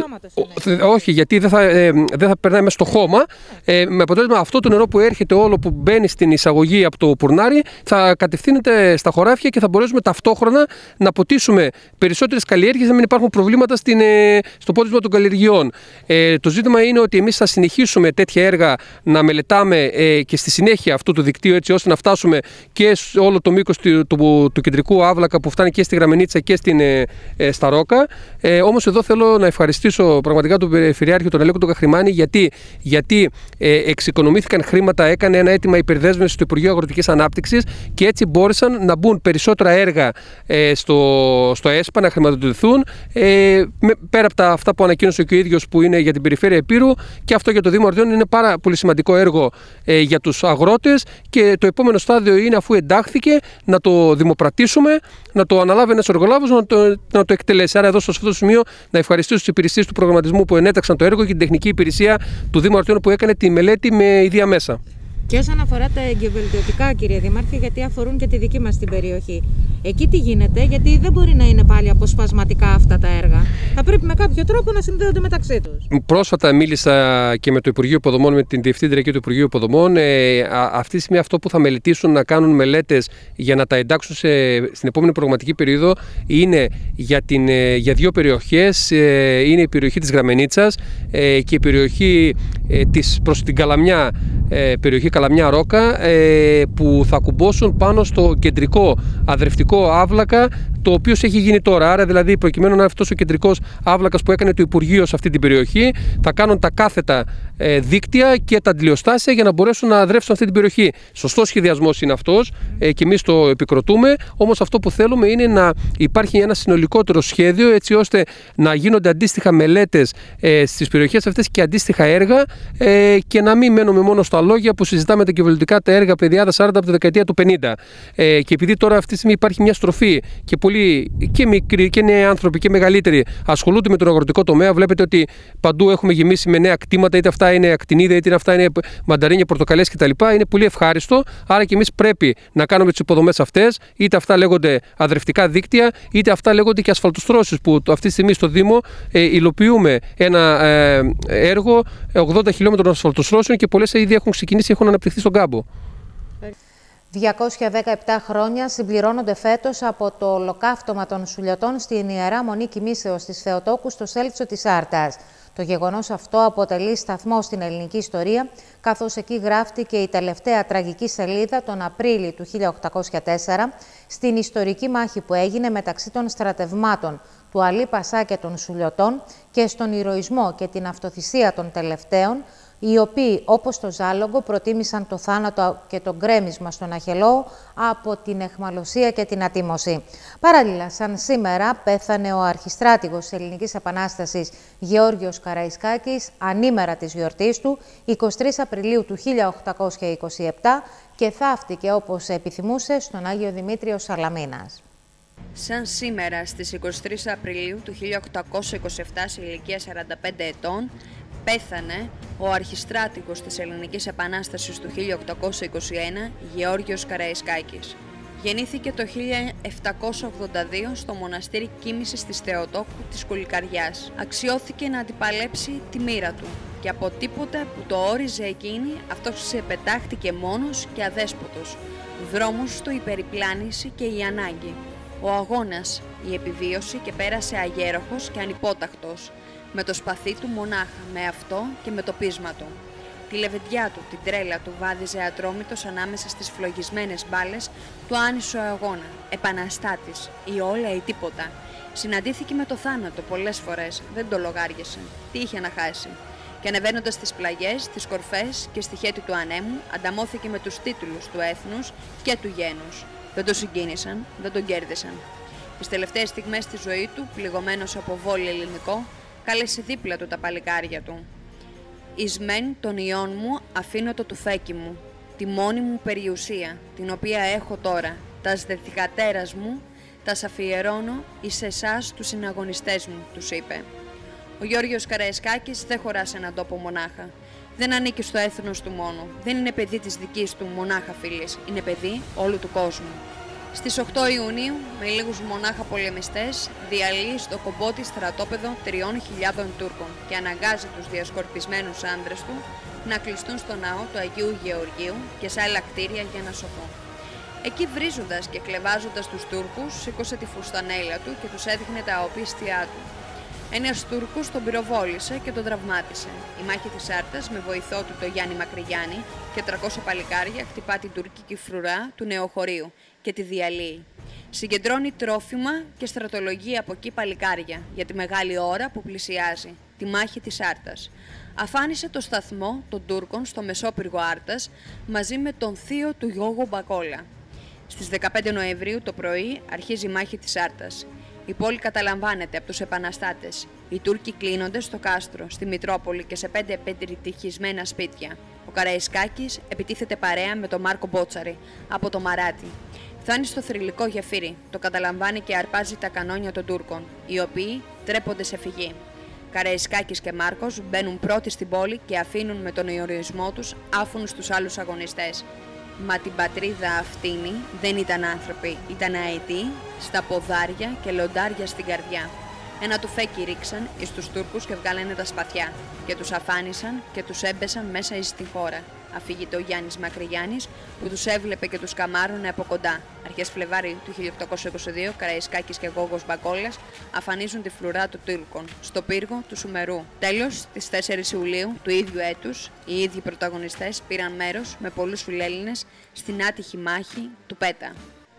Λόγω όχι, γιατί δεν θα, ε, δεν θα περνάει μέσα στο χώμα. Ε, με αποτέλεσμα αυτό το νερό που έρχεται όλο, που μπαίνει στην εισαγωγή από το πουρνάρι, θα κατευθύνεται στα χωράφια και θα μπορέσουμε ταυτόχρονα να ποτίσουμε περισσότερες καλλιέργειες, να μην υπάρχουν προβλήματα στην, στο πότισμα των καλλιεργειών. Ε, το ζήτημα είναι ότι εμείς θα συνεχίσουμε τέτοια έργα να μελετάμε ε, και στη συνέχεια αυτού του δικτύου, έτσι ώστε να φτάσουμε και σε όλο το μήκος του, του, του κεντρικού άβλακα που φτάνει και στη Γραμμενίτσα και στην ε, ε, Σταρόκα. Ε, όμως εδώ θέλω να ευχαριστήσω πραγματικά τον Περιφερειάρχη, τον Αλέκο τον Καχρημάνη, γιατί, γιατί ε, εξοικονομήθηκαν χρήματα, έκανε ένα αίτημα υπερδέσμευση στο Υπουργείο Αγροτικής Ανάπτυξης και έτσι μπόρεσαν να μπουν περισσότερα έργα ε, στο, στο ΕΣΠΑ, να χρηματοδοτηθούν. Ε, πέρα από τα, αυτά που ανακοίνωσε και ο ίδιος, που είναι για την περιφέρεια Epείρου, και αυτό για το Δήμο Αρδιών είναι πάρα πολύ σημαντικό έργο ε, για τους αγρότες, και το επόμενο στάδιο είναι, αφού εντάχθηκε, να το δημοπρατήσουμε, να το αναλάβει ένας εργολάβος, να το, να το εκτελέσει. Άρα εδώ στο αυτό το σημείο να ευχαριστήσω τις υπηρεσίες του προγραμματισμού που ενέταξαν το έργο και την τεχνική υπηρεσία του Δήμου Αρδιών που έκανε τη μελέτη με ιδία μέσα. Και όσον αφορά τα εγκυβελτιωτικά, κύριε Δήμαρχε, γιατί αφορούν και τη δική μας την περιοχή, εκεί τι γίνεται, γιατί δεν μπορεί να είναι πάλι αποσπασματικά αυτά τα έργα. Θα πρέπει με κάποιο τρόπο να συνδέονται μεταξύ τους. Πρόσφατα μίλησα και με το Υπουργείο Υποδομών, με την Διευθύντρια και του Υπουργείου Υποδομών. Ε, α, αυτή τη στιγμή αυτό που θα μελετήσουν, να κάνουν μελέτες για να τα εντάξουν σε, στην επόμενη προγραμματική περίοδο, είναι για, την, για δύο περιοχές. Ε, είναι η περιοχή της Γραμμενίτσας ε, και η περιοχή ε, της, προς την Καλαμιά, ε, περιοχή Καλαμιά Ρόκα, ε, που θα κουμπώσουν πάνω στο κεντρικό αδρευτικό άβλακα, το οποίο έχει γίνει τώρα. Άρα, δηλαδή, προκειμένου να είναι αυτός ο κεντρικός άβλακας που έκανε το Υπουργείο σε αυτή την περιοχή, θα κάνουν τα κάθετα ε, δίκτυα και τα αντιλιοστάσια για να μπορέσουν να αδρεύσουν αυτή την περιοχή. Σωστός σχεδιασμός είναι αυτός ε, και εμείς το επικροτούμε. Όμως αυτό που θέλουμε είναι να υπάρχει ένα συνολικότερο σχέδιο, έτσι ώστε να γίνονται αντίστοιχα μελέτες ε, στις περιοχές αυτές και αντίστοιχα έργα, ε, και να μην μένουμε μόνο στα λόγια που συζητάμε τα κυβερνητικά τα έργα πεδιάδα σαράντα από τη δεκαετία του πενήντα. Ε, και επειδή τώρα αυτή τη στιγμή υπάρχει μια στροφή και πολλοί και μικροί και νέοι άνθρωποι και μεγαλύτεροι ασχολούνται με τον αγροτικό τομέα, βλέπετε ότι παντού έχουμε γεμίσει με νέα κτήματα, είτε αυτά είναι ακτινίδια, είτε αυτά είναι μανταρίνια, πορτοκαλιές κτλ. Είναι πολύ ευχάριστο. Άρα και εμείς πρέπει να κάνουμε τις υποδομές αυτές, είτε αυτά λέγονται αδρευτικά δίκτυα, είτε αυτά λέγονται και ασφαλτοστρώσεις, που αυτή τη στιγμή στο Δήμο ε, υλοποιούμε ένα ε, έργο ογδόντα χιλιόμετρων ασφαλτοστρώσεων και πολλές ήδη έχουν ξεκινήσει, έχουν αναπτυχθεί στον κάμπο. διακόσια δεκαεπτά χρόνια συμπληρώνονται φέτος από το ολοκαύτωμα των Σουλιωτών στην Ιερά Μονή Κοιμήσεως της Θεοτόκου στο Σέλτσο της Άρτας. Το γεγονός αυτό αποτελεί σταθμό στην ελληνική ιστορία, καθώς εκεί γράφτηκε η τελευταία τραγική σελίδα τον Απρίλιο του χίλια οκτακόσια τέσσερα στην ιστορική μάχη που έγινε μεταξύ των στρατευμάτων του Αλή Πασά και των Σουλιωτών και στον ηρωισμό και την αυτοθυσία των τελευταίων, οι οποίοι, όπως το Ζάλογο, προτίμησαν το θάνατο και το γκρέμισμα στον Αχελώο από την αιχμαλωσία και την ατίμωση. Παράλληλα, σαν σήμερα, πέθανε ο αρχιστράτηγος της Ελληνικής Επανάστασης Γεώργιος Καραϊσκάκης, ανήμερα της γιορτής του, εικοστή τρίτη Απριλίου του χίλια οκτακόσια είκοσι επτά, και θαύτηκε όπως επιθυμούσε στον Άγιο Δημήτριο Σαλαμίνας. Σαν σήμερα, στις εικοστή τρίτη Απριλίου του χίλια οκτακόσια είκοσι επτά, σε ηλικία σαράντα πέντε ετών, πέθανε ο αρχιστράτηγος της Ελληνικής Επανάστασης του χίλια οκτακόσια είκοσι ένα, Γεώργιος Καραϊσκάκης. Γεννήθηκε το χίλια επτακόσια ογδόντα δύο στο μοναστήρι Κοίμησης της Θεοτόκου της Κουλικαριάς. Αξιώθηκε να αντιπαλέψει τη μοίρα του. και από τίποτε που το όριζε εκείνη αυτός ξεπετάχτηκε μόνος και αδέσποτος. Δρόμος του η περιπλάνηση και η ανάγκη. Ο αγώνας, η επιβίωση και πέρασε αγέροχος και ανυπόταχτος, με το σπαθί του μονάχα, με αυτό και με το πείσμα του. Τη λεβεντιά του, την τρέλα του βάδιζε ατρόμητος ανάμεσα στις φλογισμένες μπάλες του άνισου αγώνα. Επαναστάτης, ή όλα ή τίποτα. Συναντήθηκε με το θάνατο πολλές φορές, δεν το λογάριασε. Τι είχε να χάσει. Και ανεβαίνοντας στις πλαγιές, στις κορφές και στη χέτη του ανέμου, ανταμώθηκε με τους τίτλους του έθνους και του γένους. Δεν το συγκίνησαν, δεν τον κέρδισαν. Τις τελευταίες στιγμές της ζωής του, πληγωμένος από βόλι ελληνικό, κάλεσε δίπλα του τα παλικάρια του. «Εις μεν των ιών μου αφήνω το τουφέκι μου, τη μόνη μου περιουσία, την οποία έχω τώρα, τας δεθυγατέρας μου, τας αφιερώνω εις εσάς τους συναγωνιστές μου», τους είπε. Ο Γιώργος Καραϊσκάκης δεν χωρά σε έναν τόπο μονάχα. Δεν ανήκει στο έθνος του μόνο. Δεν είναι παιδί της δικής του μονάχα φίλης. Είναι παιδί όλου του κόσμου. Στις οκτώ Ιουνίου, με λίγους μονάχα πολεμιστές, διαλύει στο κομπότι στρατόπεδο τριών χιλιάδων Τούρκων και αναγκάζει τους διασκορπισμένους άντρες του να κλειστούν στο ναό του Αγίου Γεωργίου και σε άλλα κτίρια για να σωθούν. Εκεί, βρίζοντας και κλεβάζοντας τους Τούρκους, σήκωσε τη φουστανέλα του και τους έδειχνε τα οπίστια του. Ένας Τούρκος τον πυροβόλησε και τον τραυμάτισε. Η μάχη της Άρτας, με βοηθό του το Γιάννη Μακρυγιάννη και τριακόσια παλικάρια, χτυπά την τουρκική φρουρά του νεοχωρίου και τη διαλύει. Συγκεντρώνει τρόφιμα και στρατολογεί από εκεί παλικάρια για τη μεγάλη ώρα που πλησιάζει, τη μάχη της Άρτας. Αφάνισε το σταθμό των Τούρκων στο Μεσόπυργο Άρτας μαζί με τον θείο του Γιώργο Μπακόλα. Στις δεκαπέντε Νοεμβρίου το πρωί αρχίζει η μάχη της Άρτας. Η πόλη καταλαμβάνεται από τους επαναστάτες. Οι Τούρκοι κλείνονται στο κάστρο, στη Μητρόπολη και σε πέντε πετριτυχισμένα σπίτια. Ο Καραϊσκάκης επιτίθεται παρέα με τον Μάρκο Μπότσαρη από το Μαράτι. Φτάνει στο θρυλικό γεφύρι, το καταλαμβάνει και αρπάζει τα κανόνια των Τούρκων, οι οποίοι τρέπονται σε φυγή. Καραϊσκάκης και Μάρκος μπαίνουν πρώτοι στην πόλη και αφήνουν με τον ιορισμό τους άφωνους τους άλλους αγωνιστές. Μα την πατρίδα αυτήνη δεν ήταν άνθρωποι, ήταν αετοί, στα ποδάρια και λοντάρια στην καρδιά. Ένα τουφέκι ρίξαν εις τους Τούρκους και βγάλανε τα σπαθιά και τους αφάνισαν και τους έμπεσαν μέσα εις τη χώρα. Αφήγεται ο Γιάννης Μακρυγιάννης που τους έβλεπε και τους καμάρωνε από κοντά. Αρχές Φλεβάρι του χίλια οκτακόσια είκοσι δύο, Καραϊσκάκης και Γόγος Μπακόλας αφανίζουν τη φρουρά των Τούρκων στο πύργο του Σουμερού. Τέλος, τις τέσσερις Ιουλίου του ίδιου έτους, οι ίδιοι πρωταγωνιστές πήραν μέρος με πολλούς φιλέλληνες στην άτυχη μάχη του Πέτα.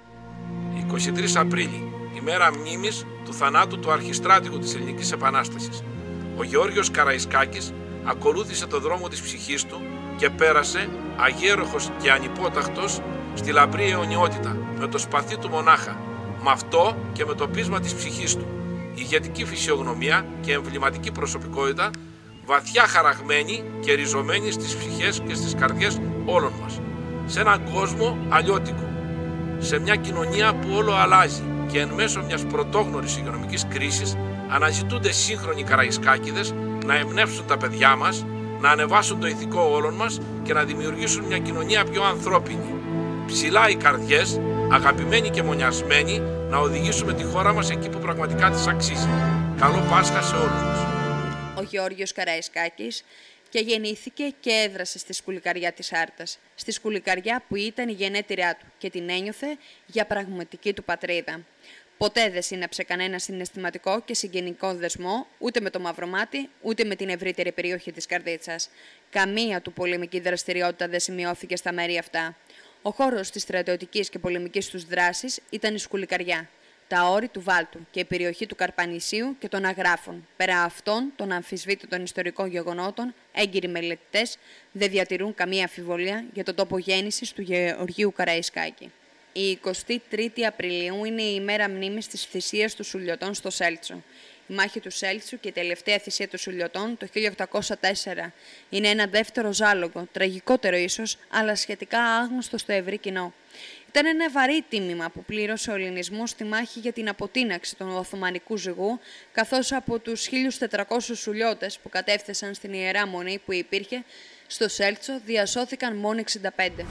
είκοσι τρεις Απρίλη, ημέρα μνήμης του θανάτου του αρχιστράτηγου της Ελληνικής Επανάστασης. Ο Γεώργιος Καραϊσκάκης ακολούθησε το δρόμο της ψυχής του και πέρασε αγέροχος και ανυπόταχτος στη λαμπρή αιωνιότητα με το σπαθί του μονάχα, με αυτό και με το πείσμα της ψυχής του. Ηγετική φυσιογνωμία και εμβληματική προσωπικότητα, βαθιά χαραγμένη και ριζωμένη στις ψυχές και στις καρδιές όλων μας. Σε έναν κόσμο αλλιώτικο, σε μια κοινωνία που όλο αλλάζει και εν μέσω μιας πρωτόγνωρης υγειονομικής κρίσης αναζητούνται σύγχρονοι Καραϊσκάκηδες να εμπνεύσουν τα παιδιά μας, να ανεβάσουν το ηθικό όλων μας και να δημιουργήσουν μια κοινωνία πιο ανθρώπινη. Ψηλά οι καρδιές, αγαπημένοι και μονιασμένοι, να οδηγήσουμε τη χώρα μας εκεί που πραγματικά της αξίζει. Καλό Πάσχα σε όλους μας. Ο Γεώργιος Καραϊσκάκης και γεννήθηκε και έδρασε στη σκουλικαριά της Άρτας, στη σκουλικαριά που ήταν η γενέτειρά του και την ένιωθε για πραγματική του πατρίδα. Ποτέ δεν σύναψε κανένα συναισθηματικό και συγγενικό δεσμό ούτε με το Μαυρομάτι, ούτε με την ευρύτερη περιοχή της Καρδίτσας. Καμία του πολεμική δραστηριότητα δεν σημειώθηκε στα μέρη αυτά. Ο χώρος της στρατιωτικής και πολεμικής τους δράσης ήταν η σκουλικαριά, τα όρη του Βάλτου και η περιοχή του Καρπανησίου και των Αγράφων. Πέρα αυτών των αμφισβήτητων ιστορικών γεγονότων, έγκυροι μελετητές δεν διατηρούν καμία αμφιβολία για τον τόπο γέννησης του Γεωργίου Καραϊσκάκη. Η εικοστή τρίτη Απριλίου είναι η ημέρα μνήμης της θυσίας του Σουλιωτών στο Σέλτσο. Η μάχη του Σέλτσου και η τελευταία θυσία του Σουλιωτών το χίλια οκτακόσια τέσσερα είναι ένα δεύτερο ζάλογο, τραγικότερο ίσως, αλλά σχετικά άγνωστο στο ευρύ κοινό. Ήταν ένα βαρύ τίμημα που πλήρωσε ο ελληνισμός στη μάχη για την αποτείναξη του Οθωμανικού ζυγού, καθώς από τους χίλιους τετρακόσιους Σουλιώτες που κατέφθασαν στην Ιερά Μονή που υπήρχε στο Σέλτσο διασώθηκαν μόνο εξήντα πέντε.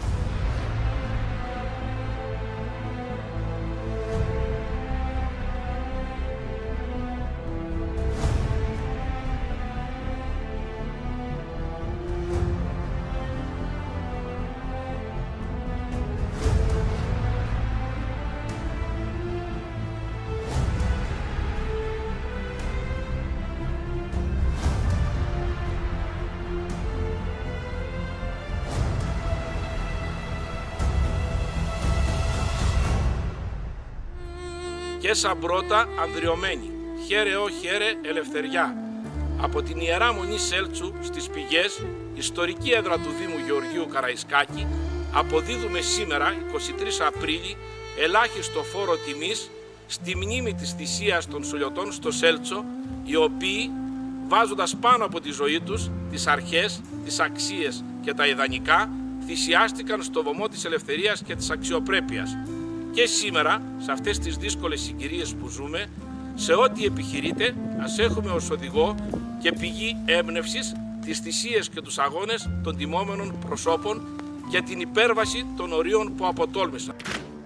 και Σαμπρότα Ανδριωμένη, χαίρε ο χαίρε ελευθεριά. Από την Ιερά Μονή Σέλτσου στις Πηγές, ιστορική έδρα του Δήμου Γεωργίου Καραϊσκάκη, αποδίδουμε σήμερα, εικοστή τρίτη Απρίλη, ελάχιστο φόρο τιμής στη μνήμη της θυσίας των Σουλιωτών στο Σέλτσο, οι οποίοι, βάζοντας πάνω από τη ζωή τους τις αρχές, τις αξίες και τα ιδανικά, θυσιάστηκαν στο βωμό της ελευθερίας και της αξιοπρέπειας. Και σήμερα, σε αυτές τις δύσκολες συγκυρίες που ζούμε, σε ό,τι επιχειρείτε, ας έχουμε ως οδηγό και πηγή έμπνευσης τις θυσίες και τους αγώνες των τιμόμενων προσώπων για την υπέρβαση των ορίων που αποτόλμησαν.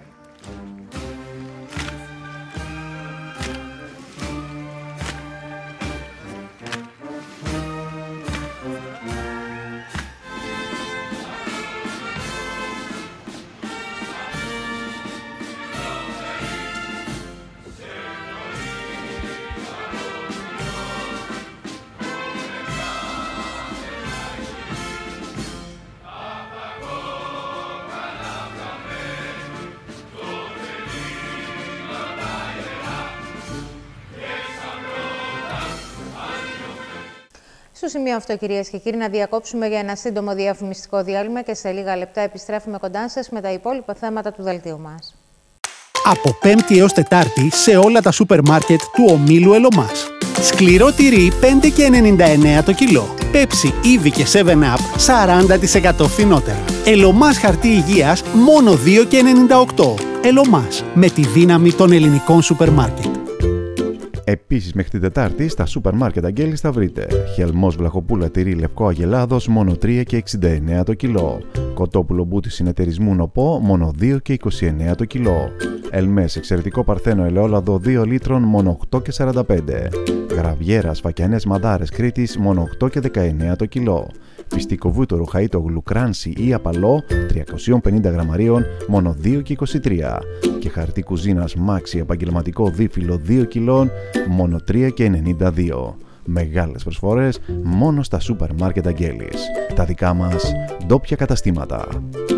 Στο σημείο αυτό, κυρίες και κύριοι, να διακόψουμε για ένα σύντομο διαφημιστικό διάλειμμα και σε λίγα λεπτά επιστρέφουμε κοντά σας με τα υπόλοιπα θέματα του δελτίου μας. Από Πέμπτη έως Τετάρτη σε όλα τα σούπερ μάρκετ του ομίλου Ελωμάς. Σκληρό τυρί πέντε και ενενήντα εννέα το κιλό. Πέψι, Ήβι και σέβεν απ σαράντα τοις εκατό φθηνότερα. Ελωμάς χαρτί υγείας μόνο δύο και ενενήντα οκτώ. Ελωμάς, με τη δύναμη των ελληνικών σούπερ μάρκετ. Επίσης, μέχρι την Τετάρτη στα σούπερ μάρκετ Αγγέλης θα βρείτε χελμός βλαχοπούλα τυρί λευκό αγελάδος μόνο τρία και εξήντα εννέα το κιλό. Κοτόπουλο μπούτι συνεταιρισμού Νοπό μόνο δύο και είκοσι εννέα το κιλό. Ελμές εξαιρετικό παρθένο ελαιόλαδο δύο λίτρων μόνο οκτώ και σαράντα πέντε. Γραβιέρα σφακιανές μαντάρες Κρήτης μόνο οκτώ και δεκαεννέα το κιλό. Πιστικό βούτορο χαΐτο γλουκράνσι ή απαλό τριακόσια πενήντα γραμμαρίων μόνο δύο και είκοσι τρία. Και χαρτί κουζίνας Μάξι επαγγελματικό δίφυλλο δύο κιλών μόνο τρία και ενενήντα δύο. Μεγάλες προσφορές μόνο στα σούπερ μάρκετ Αγγέλης. Τα δικά μας ντόπια καταστήματα.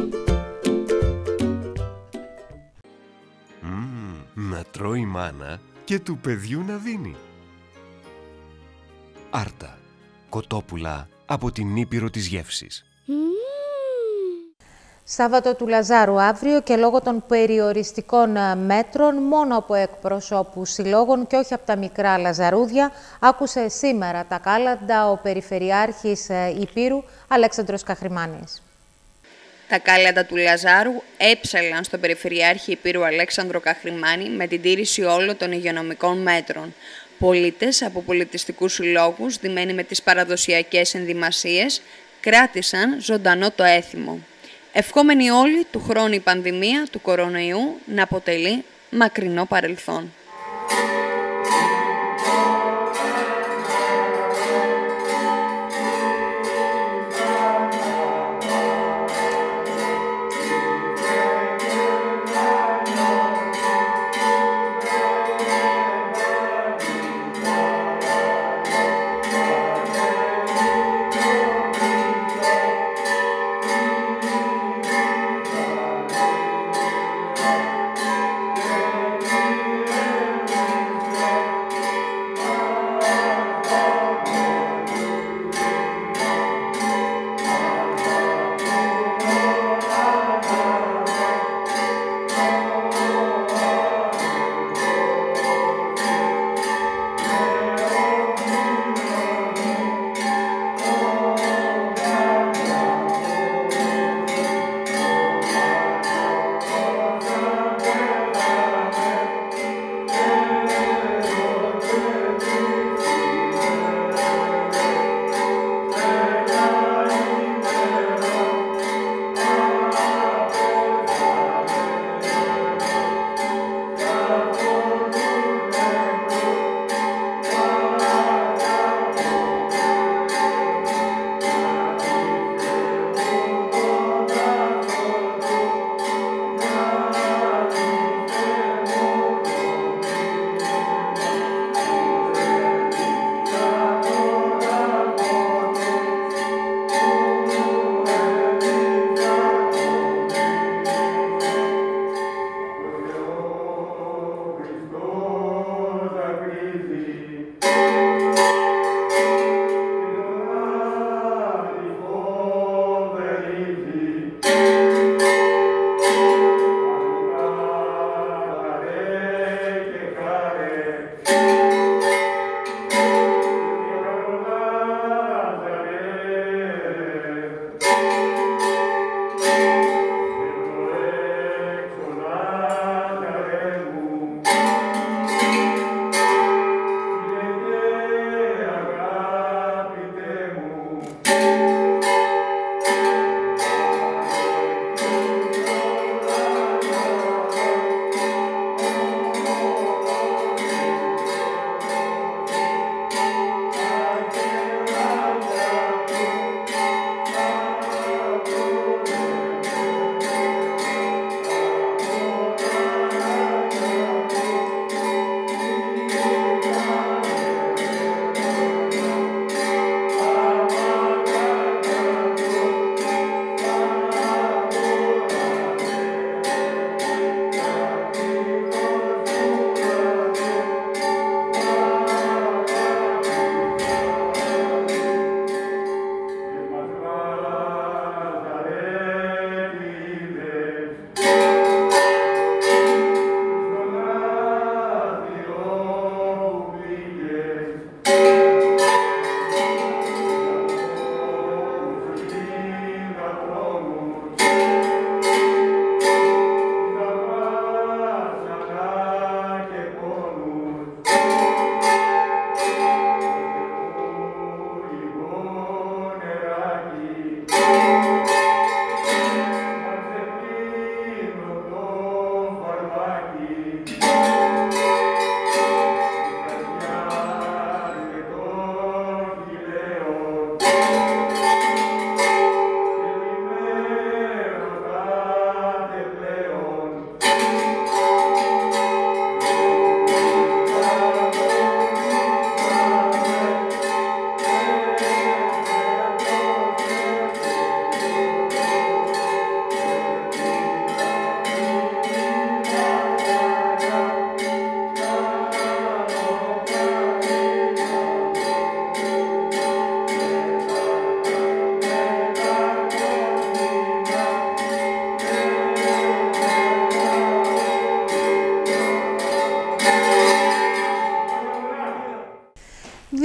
Mm, να τρώει μάνα και του παιδιού να δίνει. Άρτα. Κοτόπουλα από την Ήπειρο της γεύσης. Σάββατο του Λαζάρου αύριο και λόγω των περιοριστικών μέτρων μόνο από εκπροσώπους συλλόγων και όχι από τα μικρά λαζαρούδια, άκουσε σήμερα τα κάλαντα ο Περιφερειάρχης Ηπείρου Αλέξανδρος Καχρημάνης. Τα κάλαντα του Λαζάρου έψαλαν στον Περιφερειάρχη Ηπείρου Αλέξανδρο Καχρημάνη με την τήρηση όλων των υγειονομικών μέτρων. Πολίτες από πολιτιστικούς συλλόγους, δεμένοι με τις παραδοσιακές ενδυμασίες, κράτησαν ζωντανό το έθιμο. Ευχόμενοι όλοι του χρόνου η πανδημία του κορονοϊού να αποτελεί μακρινό παρελθόν.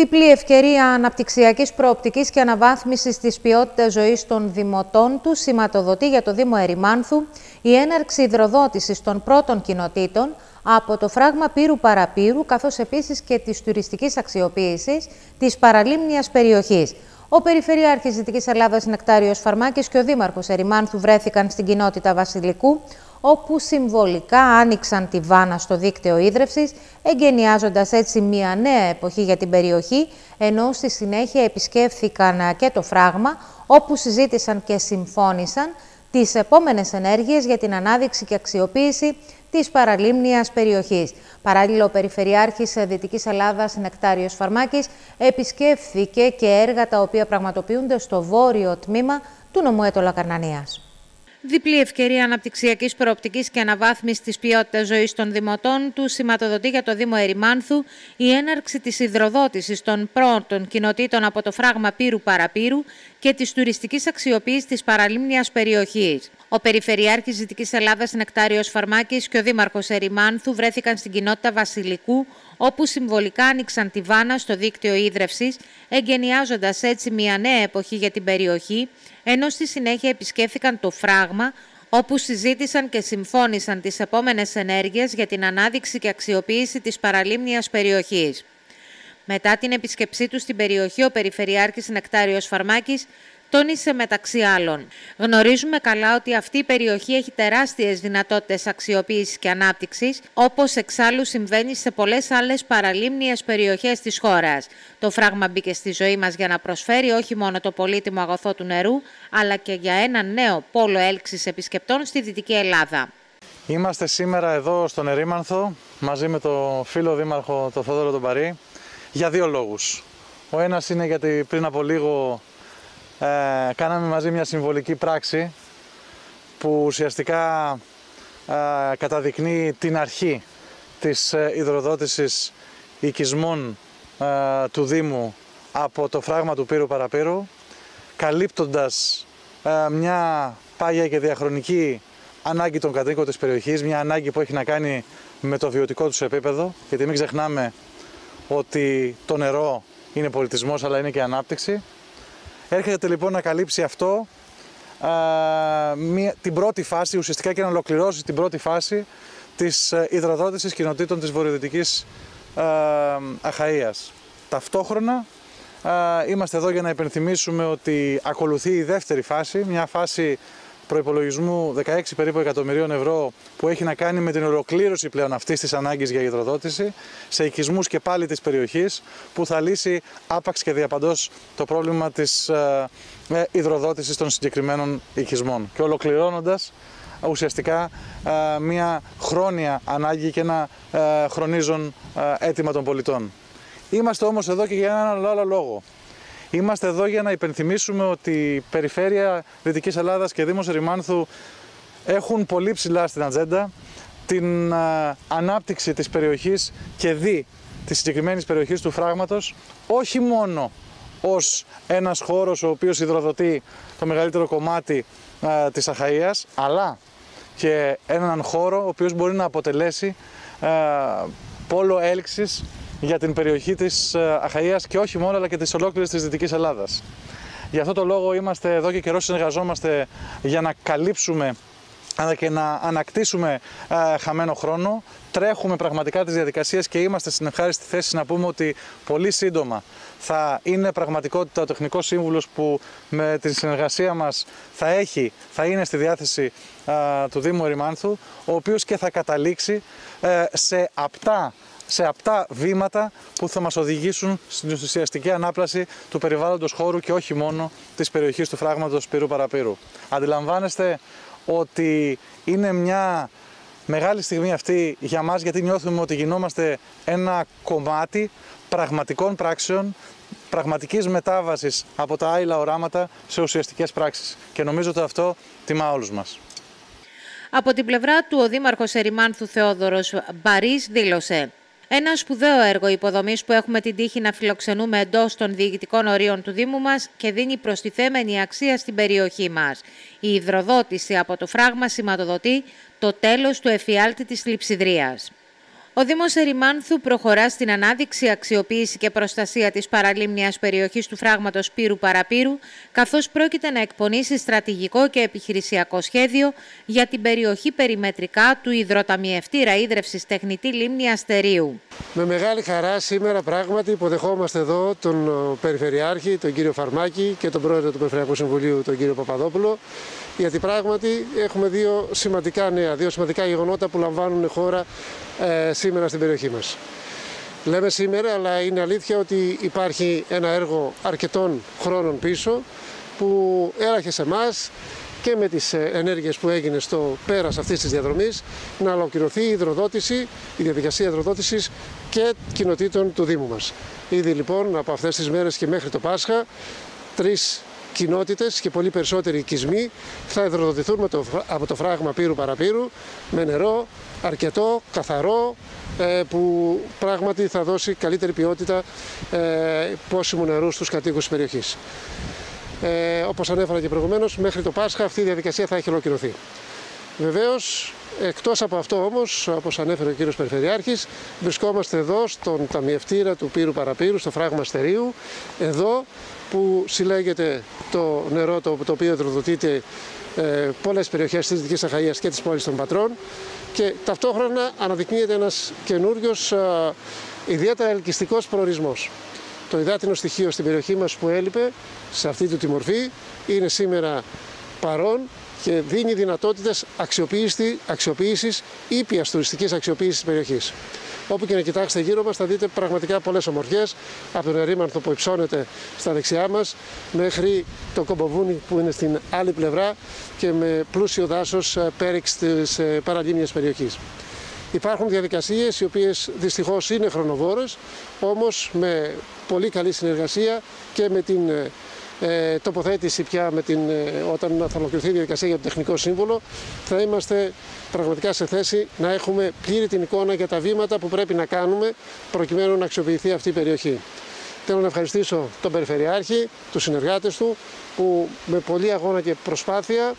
Διπλή ευκαιρία αναπτυξιακής προοπτικής και αναβάθμισης της ποιότητας ζωής των δημοτών του σηματοδοτεί για το Δήμο Ερημάνθου η έναρξη υδροδότησης των πρώτων κοινοτήτων από το φράγμα Πύρου Παραπύρου, καθώς επίσης και της τουριστικής αξιοποίησης της παραλίμνιας περιοχής. Ο Περιφερειάρχης Δυτικής Ελλάδας Νεκτάριος Φαρμάκης και ο Δήμαρχος Ερημάνθου βρέθηκαν στην κοινότητα Βασιλικού, όπου συμβολικά άνοιξαν τη βάνα στο δίκτυο ίδρευσης, εγκαινιάζοντας έτσι μια νέα εποχή για την περιοχή, ενώ στη συνέχεια επισκέφθηκαν και το φράγμα, όπου συζήτησαν και συμφώνησαν τις επόμενες ενέργειες για την ανάδειξη και αξιοποίηση της παραλίμνιας περιοχής. Παράλληλα, ο Περιφερειάρχης Δυτικής Ελλάδας Νεκτάριος Φαρμάκης επισκέφθηκε και έργα τα οποία πραγματοποιούνται στο βόρειο τμήμα του νομού Έτωλα Καρνανίας. Διπλή ευκαιρία αναπτυξιακής προοπτικής και αναβάθμισης της ποιότητας ζωής των δημοτών του σηματοδοτεί για το Δήμο Ερημάνθου η έναρξη της υδροδότησης των πρώτων κοινοτήτων από το φράγμα Πύρου Παραπύρου και της τουριστικής αξιοποίησης της παραλίμνιας περιοχής. Ο Περιφερειάρχης Δυτικής Ελλάδας Νεκτάριος Φαρμάκης και ο Δήμαρχος Ερημάνθου βρέθηκαν στην κοινότητα Βασιλικού, όπου συμβολικά άνοιξαν τη βάνα στο δίκτυο ίδρευσης, εγκαινιάζοντας έτσι μια νέα εποχή για την περιοχή, ενώ στη συνέχεια επισκέφθηκαν το φράγμα, όπου συζήτησαν και συμφώνησαν τις επόμενες ενέργειες για την ανάδειξη και αξιοποίηση της παραλίμνιας περιοχής. Μετά την επίσκεψή του στην περιοχή, ο Περιφερειάρχης Νεκτάριος Φαρμάκης τόνισε μεταξύ άλλων: «Γνωρίζουμε καλά ότι αυτή η περιοχή έχει τεράστιες δυνατότητες αξιοποίησης και ανάπτυξης, όπως εξάλλου συμβαίνει σε πολλές άλλες παραλίμνιες περιοχές της χώρας. Το φράγμα μπήκε στη ζωή μας για να προσφέρει όχι μόνο το πολύτιμο αγαθό του νερού, αλλά και για ένα νέο πόλο έλξης επισκεπτών στη Δυτική Ελλάδα». Είμαστε σήμερα εδώ στον Ερήμανθο, μαζί με το φίλο δήμαρχο τον Θόδωρο τον Παρή, για δύο λόγους. Ο ένας είναι γιατί πριν από λίγο Ε, κάναμε μαζί μια συμβολική πράξη που ουσιαστικά ε, καταδεικνύει την αρχή της ε, υδροδότησης οικισμών ε, του Δήμου από το φράγμα του Πύρου Παραπύρου, καλύπτοντας ε, μια πάγια και διαχρονική ανάγκη των κατοίκων της περιοχής, μια ανάγκη που έχει να κάνει με το βιωτικό τους επίπεδο, γιατί μην ξεχνάμε ότι το νερό είναι πολιτισμός αλλά είναι και ανάπτυξη. Έρχεται λοιπόν να καλύψει αυτό α, μία, την πρώτη φάση, ουσιαστικά και να ολοκληρώσει την πρώτη φάση της ε, υδροδότησης κοινοτήτων της βορειοδυτικής ε, Αχαΐας. Ταυτόχρονα α, είμαστε εδώ για να υπενθυμίσουμε ότι ακολουθεί η δεύτερη φάση, μια φάση προϋπολογισμού δεκαέξι περίπου εκατομμυρίων ευρώ που έχει να κάνει με την ολοκλήρωση πλέον αυτής της ανάγκης για υδροδότηση σε οικισμούς και πάλι της περιοχής, που θα λύσει άπαξ και διαπαντός το πρόβλημα της ε, ε, υδροδότησης των συγκεκριμένων οικισμών. Και ολοκληρώνοντας ουσιαστικά ε, μια χρόνια ανάγκη και ένα ε, χρονίζον ε, αίτημα των πολιτών. Είμαστε όμως εδώ και για έναν άλλο λόγο. Είμαστε εδώ για να υπενθυμίσουμε ότι η Περιφέρεια Δυτικής Ελλάδας και Δήμος Ερημάνθου έχουν πολύ ψηλά στην ατζέντα την α, ανάπτυξη της περιοχής και δι της συγκεκριμένης περιοχής του φράγματος, όχι μόνο ως ένας χώρος ο οποίος υδροδοτεί το μεγαλύτερο κομμάτι α, της Αχαΐας, αλλά και έναν χώρο ο οποίος μπορεί να αποτελέσει α, πόλο έλξης για την περιοχή της Αχαΐας και όχι μόνο, αλλά και της ολόκληρης της Δυτικής Ελλάδας. Γι' αυτό το λόγο είμαστε εδώ και καιρό συνεργαζόμαστε για να καλύψουμε και να ανακτήσουμε ε, χαμένο χρόνο. Τρέχουμε πραγματικά τις διαδικασίες και είμαστε στην ευχάριστη θέση να πούμε ότι πολύ σύντομα θα είναι πραγματικότητα ο τεχνικός σύμβουλος που με τη συνεργασία μας θα έχει, θα είναι στη διάθεση ε, του Δήμου Ερημάνθου, ο οποίος και θα καταλήξει ε, σε απτά σε απτά βήματα που θα μας οδηγήσουν στην ουσιαστική ανάπλαση του περιβάλλοντος χώρου και όχι μόνο της περιοχής του φράγματος Πύρου Παραπύρου. Αντιλαμβάνεστε ότι είναι μια μεγάλη στιγμή αυτή για μας, γιατί νιώθουμε ότι γινόμαστε ένα κομμάτι πραγματικών πράξεων, πραγματικής μετάβασης από τα άειλα οράματα σε ουσιαστικές πράξεις. Και νομίζω ότι αυτό τιμά όλους μας. Από την πλευρά του, ο Δήμαρχος Ερημάνθου Θεόδωρος Μπαρής δήλωσε: «Ένα σπουδαίο έργο υποδομής που έχουμε την τύχη να φιλοξενούμε εντός των διοικητικών ορίων του Δήμου μας και δίνει προστιθέμενη αξία στην περιοχή μας. Η υδροδότηση από το φράγμα σηματοδοτεί το τέλος του εφιάλτη της Λειψιδρίας». Ο Δήμος Ερημάνθου προχωρά στην ανάδειξη, αξιοποίηση και προστασία της παραλίμνιας περιοχής του φράγματος Πύρου Παραπύρου, καθώς πρόκειται να εκπονήσει στρατηγικό και επιχειρησιακό σχέδιο για την περιοχή περιμετρικά του υδροταμιευτήρα ίδρευσης τεχνητή λίμνη Αστερίου. Με μεγάλη χαρά σήμερα πράγματι υποδεχόμαστε εδώ τον Περιφερειάρχη, τον κύριο Φαρμάκη, και τον Πρόεδρο του Περιφερειακού Συμβουλίου, τον κύριο Παπαδόπουλο, γιατί πράγματι έχουμε δύο σημαντικά νέα, δύο σημαντικά γεγονότα που λαμβάνουν χώρα ε, σήμερα στην περιοχή μας. Λέμε σήμερα, αλλά είναι αλήθεια ότι υπάρχει ένα έργο αρκετών χρόνων πίσω που έλαχε σε εμάς και με τις ενέργειες που έγινε στο πέρας αυτής της διαδρομής να ολοκληρωθεί η υδροδότηση, η διαδικασία υδροδότησης και κοινοτήτων του Δήμου μας. Ήδη λοιπόν από αυτές τις μέρες και μέχρι το Πάσχα, τρεις κοινότητες και πολύ περισσότεροι οικισμοί θα υδροδοτηθούν με το, από το φράγμα Πύρου Παραπύρου με νερό αρκετό, καθαρό, ε, που πράγματι θα δώσει καλύτερη ποιότητα ε, πόσιμου νερού στους κατοίκους της περιοχής. Ε, όπως ανέφερα και προηγουμένως, μέχρι το Πάσχα αυτή η διαδικασία θα έχει ολοκληρωθεί. Βεβαίως, εκτός από αυτό όμως, όπως ανέφερε ο κύριος Περιφερειάρχης, βρισκόμαστε εδώ στον ταμιευτήρα του Πύρου Παραπύρου, στο φράγμα Αστερίου, εδώ που συλλέγεται το νερό το, το οποίο υδροδοτείται ε, πολλές περιοχές της Δυτικής Αχαΐας και της πόλης των Πατρών, και ταυτόχρονα αναδεικνύεται ένας καινούριος ε, ιδιαίτερα ελκυστικός προορισμός. Το υδάτινο στοιχείο στην περιοχή μας που έλειπε σε αυτή του τη μορφή είναι σήμερα παρόν και δίνει δυνατότητες αξιοποίησης, ήπιας τουριστικής αξιοποίησης της περιοχής. Όπου και να κοιτάξετε γύρω μας θα δείτε πραγματικά πολλές ομορφιές, από τον Ερήμανθο που υψώνεται στα δεξιά μας μέχρι το Κομποβούνι που είναι στην άλλη πλευρά και με πλούσιο δάσος πέριξ της παραλίμνιας περιοχής. Υπάρχουν διαδικασίες οι οποίες δυστυχώς είναι χρονοβόρες, όμως με πολύ καλή συνεργασία και με την ε, τοποθέτηση πια με την, ε, όταν θα ολοκληρωθεί η διαδικασία για το τεχνικό σύμβολο, θα είμαστε πραγματικά σε θέση να έχουμε πλήρη την εικόνα για τα βήματα που πρέπει να κάνουμε προκειμένου να αξιοποιηθεί αυτή η περιοχή. Θέλω να ευχαριστήσω τον Περιφερειάρχη, τους συνεργάτες του, που με πολλή αγώνα και προσπάθεια,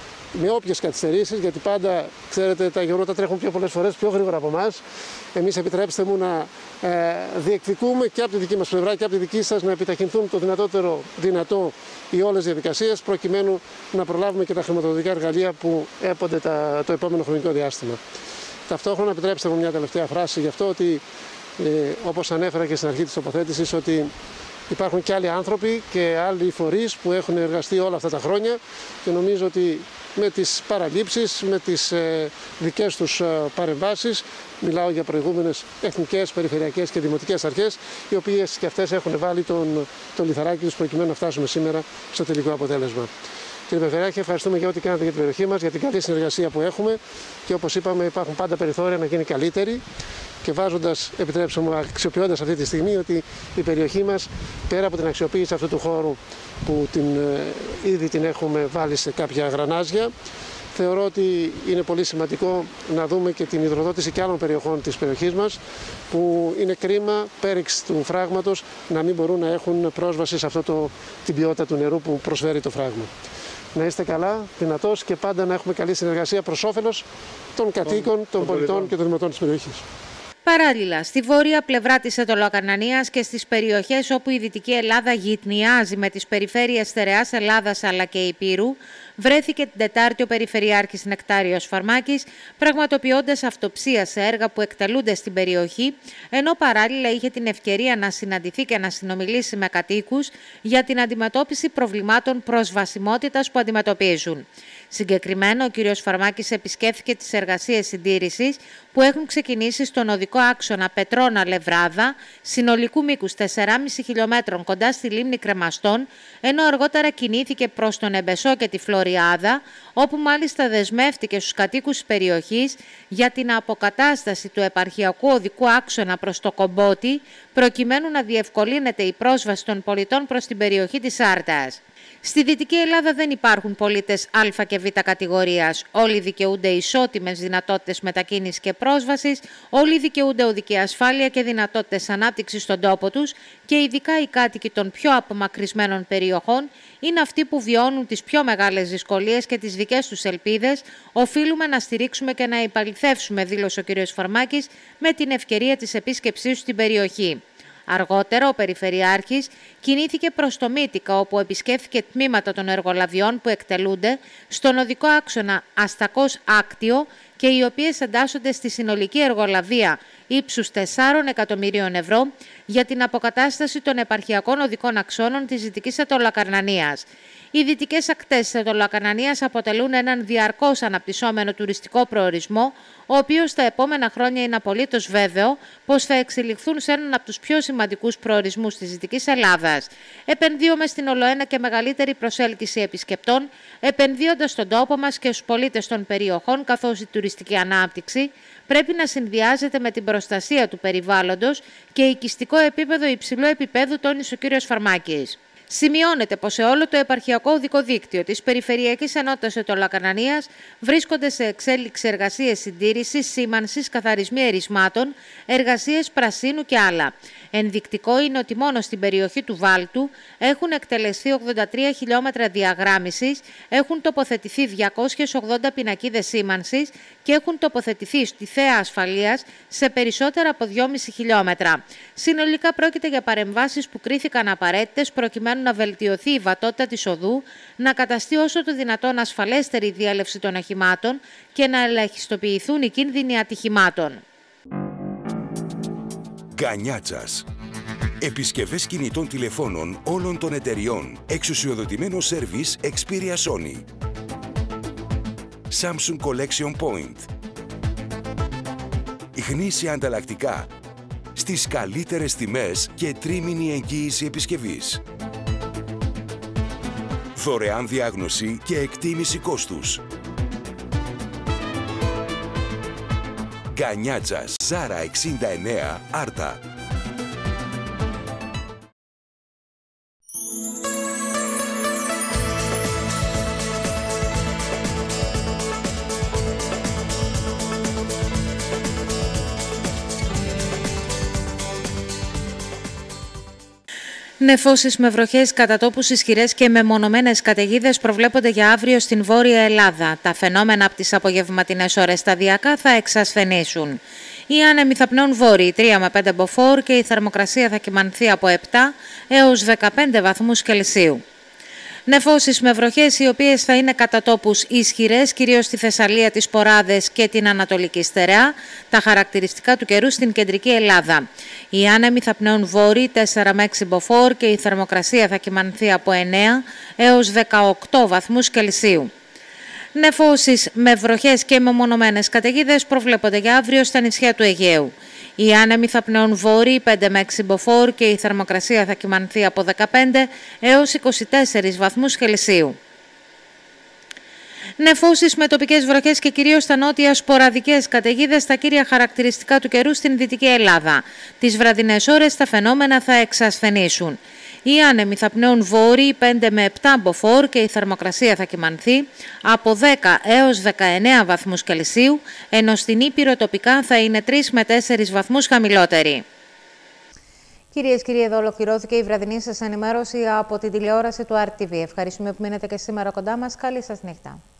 με όποιες καθυστερήσεις, γιατί πάντα, ξέρετε, τα γεγονότα τρέχουν πιο πολλές φορές πιο γρήγορα από εμάς. Εμείς, επιτρέψτε μου, να ε, διεκδικούμε και από τη δική μας πλευρά και από τη δική σας να επιταχυνθούν το δυνατότερο δυνατό οι όλες οι διαδικασίες, προκειμένου να προλάβουμε και τα χρηματοδοτικά εργαλεία που έπονται τα, το επόμενο χρονικό διάστημα. Ταυτόχρονα, επιτρέψτε μου μια τελευταία φράση γι' αυτό, ότι ε, όπως ανέφερα και στην αρχή της τοποθέτησης, ότι υπάρχουν και άλλοι άνθρωποι και άλλοι φορείς που έχουν εργαστεί όλα αυτά τα χρόνια και νομίζω ότι με τις παραλήψεις, με τις ε, δικές τους ε, παρεμβάσεις, μιλάω για προηγούμενες εθνικές, περιφερειακές και δημοτικές αρχές, οι οποίες και αυτές έχουν βάλει τον, το λιθαράκι τους προκειμένου να φτάσουμε σήμερα στο τελικό αποτέλεσμα. Κύριε Περιφερειάρχη, ευχαριστούμε για ό,τι κάνατε για την περιοχή μας, για την καλή συνεργασία που έχουμε και όπως είπαμε υπάρχουν πάντα περιθώρια να γίνει καλύτερη και βάζοντας, επιτρέψτε μου, αξιοποιώντας αυτή τη στιγμή ότι η περιοχή μας, πέρα από την αξιοποίηση αυτού του χώρου που την, ήδη την έχουμε βάλει σε κάποια γρανάζια, θεωρώ ότι είναι πολύ σημαντικό να δούμε και την υδροδότηση και άλλων περιοχών της περιοχής μας, που είναι κρίμα πέριξ του φράγματος να μην μπορούν να έχουν πρόσβαση σε αυτό το, την ποιότητα του νερού που προσφέρει το φράγμα. Να είστε καλά, δυνατός και πάντα να έχουμε καλή συνεργασία προς όφελος των κατοίκων, των πολιτών και των δημοτών της περιοχής. Παράλληλα, στη βόρεια πλευρά της Αιτωλοακαρνανίας και στις περιοχές όπου η Δυτική Ελλάδα γειτνιάζει με τις περιφέρειες Στερεάς Ελλάδας αλλά και Ηπείρου, βρέθηκε την Τετάρτη ο Περιφερειάρχης Νεκτάριος Φαρμάκης, πραγματοποιώντας αυτοψία σε έργα που εκτελούνται στην περιοχή, ενώ παράλληλα είχε την ευκαιρία να συναντηθεί και να συνομιλήσει με κατοίκους για την αντιμετώπιση προβλημάτων προσβασιμότητας που αντιμετωπίζουν. Συγκεκριμένα, ο κ. Φαρμάκης επισκέφθηκε τις εργασίες συντήρησης που έχουν ξεκινήσει στον οδικό άξονα Πετρώνα-Λευράδα, συνολικού μήκους τέσσερα κόμμα πέντε χιλιόμετρων κοντά στη λίμνη Κρεμαστών, ενώ αργότερα κινήθηκε προς τον Εμπεσό και τη Φλωριάδα, όπου μάλιστα δεσμεύτηκε στους κατοίκους της περιοχής για την αποκατάσταση του επαρχιακού οδικού άξονα προς το Κομπότι, προκειμένου να διευκολύνεται η πρόσβαση των πολιτών προς την περιοχή της Άρτας. Στη Δυτική Ελλάδα δεν υπάρχουν πολίτες Α και Β κατηγορίας. Όλοι δικαιούνται ισότιμες δυνατότητες μετακίνησης και πρόσβασης, όλοι δικαιούνται οδική ασφάλεια και δυνατότητες ανάπτυξης στον τόπο τους και ειδικά οι κάτοικοι των πιο απομακρυσμένων περιοχών είναι αυτοί που βιώνουν τις πιο μεγάλες δυσκολίες και τις δικές τους ελπίδες. Οφείλουμε να στηρίξουμε και να επαληθεύσουμε, δήλωσε ο κ. Φαρμάκης με την ευκαιρία της επίσκεψής του στην περιοχή. Αργότερα, ο Περιφερειάρχης κινήθηκε προς το Μύτικα, όπου επισκέφθηκε τμήματα των εργολαβιών που εκτελούνται στον οδικό άξονα Αστακός-Άκτιο και οι οποίες εντάσσονται στη συνολική εργολαβία ύψους τεσσάρων εκατομμυρίων ευρώ για την αποκατάσταση των επαρχιακών οδικών αξώνων της Δυτικής Αττολοακαρνανίας. Οι δυτικές ακτές της Αττολοακαρνανίας αποτελούν έναν διαρκώς αναπτυσσόμενο τουριστικό προορισμό, ο οποίος τα επόμενα χρόνια είναι απολύτως βέβαιο πως θα εξελιχθούν σε έναν από τους πιο σημαντικούς προορισμούς της Δυτικής Ελλάδας. Επενδύουμε στην ολοένα και μεγαλύτερη προσέλκυση επισκεπτών, επενδύοντας στον τόπο μας και στους πολίτες των περιοχών, καθώς η τουριστική ανάπτυξη πρέπει να συνδυάζεται με την προστασία του περιβάλλοντος και οικιστικό επίπεδο υψηλού επίπεδου, τόνισε ο κ. Φαρμάκης. Σημειώνεται πως σε όλο το επαρχιακό οδικό δίκτυο της Περιφερειακής Ενότητας Αττολοακαρνανίας βρίσκονται σε εξέλιξη εργασίες συντήρησης, σήμανσης, καθαρισμοί ερισμάτων, εργασίες πρασίνου και άλλα. Ενδεικτικό είναι ότι μόνο στην περιοχή του Βάλτου έχουν εκτελεστεί ογδόντα τρία χιλιόμετρα διαγράμμισης, έχουν τοποθετηθεί διακόσιες ογδόντα πινακίδες σήμανσης και έχουν τοποθετηθεί στη θέα ασφαλείας σε περισσότερα από δυόμισι χιλιόμετρα. Συνολικά πρόκειται για παρεμβάσεις που κρίθηκαν απαραίτητες προκειμένου να βελτιωθεί η βατότητα της οδού, να καταστεί όσο το δυνατόν ασφαλέστερη η διέλευση των οχημάτων και να ελαχιστοποιηθούν οι κίνδυνοι ατυχημάτων. Γκανιάτσας. Επισκευές κινητών τηλεφώνων όλων των εταιριών. Εξουσιοδοτημένο σέρβις Xperia Sony. Samsung Collection Point. Γνήσια ανταλλακτικά. Στις καλύτερες τιμές και τρίμηνη εγγύηση επισκευής. Δωρεάν διάγνωση και εκτίμηση κόστους. Γκανιάτσας, Ζάρα εξήντα εννέα, Άρτα. Νεφώσεις με βροχές κατά τόπους ισχυρές και μεμονωμένες καταιγίδες προβλέπονται για αύριο στην Βόρεια Ελλάδα. Τα φαινόμενα από τις απογευματινές ώρες σταδιακά θα εξασθενήσουν. Οι άνεμοι θα πνέουν βόρειοι τρία με πέντε μποφόρ και η θερμοκρασία θα κυμανθεί από επτά έως δεκαπέντε βαθμούς Κελσίου. Νεφώσεις με βροχές οι οποίες θα είναι κατά τόπους ισχυρές, κυρίως στη Θεσσαλία, τις Ποράδες και την Ανατολική Στερεά, τα χαρακτηριστικά του καιρού στην κεντρική Ελλάδα. Οι άνεμοι θα πνέουν βόρειοι τέσσερα με έξι μποφόρ και η θερμοκρασία θα κυμανθεί από εννέα έως δεκαοκτώ βαθμούς Κελσίου. Νεφώσεις με βροχές και μεμονωμένες καταιγίδες προβλέπονται για αύριο στα νησιά του Αιγαίου. Οι άνεμοι θα πνέουν βόρειοι πέντε με έξι μποφόρ και η θερμοκρασία θα κυμανθεί από δεκαπέντε έως είκοσι τέσσερις βαθμούς Κελσίου. Νεφώσεις με τοπικές βροχές και κυρίως στα νότια σποραδικές καταιγίδες στα κύρια χαρακτηριστικά του καιρού στην Δυτική Ελλάδα. Τις βραδινές ώρες τα φαινόμενα θα εξασθενήσουν. Οι άνεμοι θα πνέουν βόρειοι πέντε με επτά μποφόρ και η θερμοκρασία θα κυμανθεί από δέκα έως δεκαεννέα βαθμούς Κελσίου, ενώ στην Ήπειρο τοπικά θα είναι τρεις με τέσσερις βαθμούς χαμηλότεροι. Κυρίες και κύριοι, εδώ ολοκληρώθηκε η βραδινή σας ενημέρωση από την τηλεόραση του αρ τι βι. Ευχαριστούμε που μείνετε και σήμερα κοντά μας. Καλή σας νύχτα.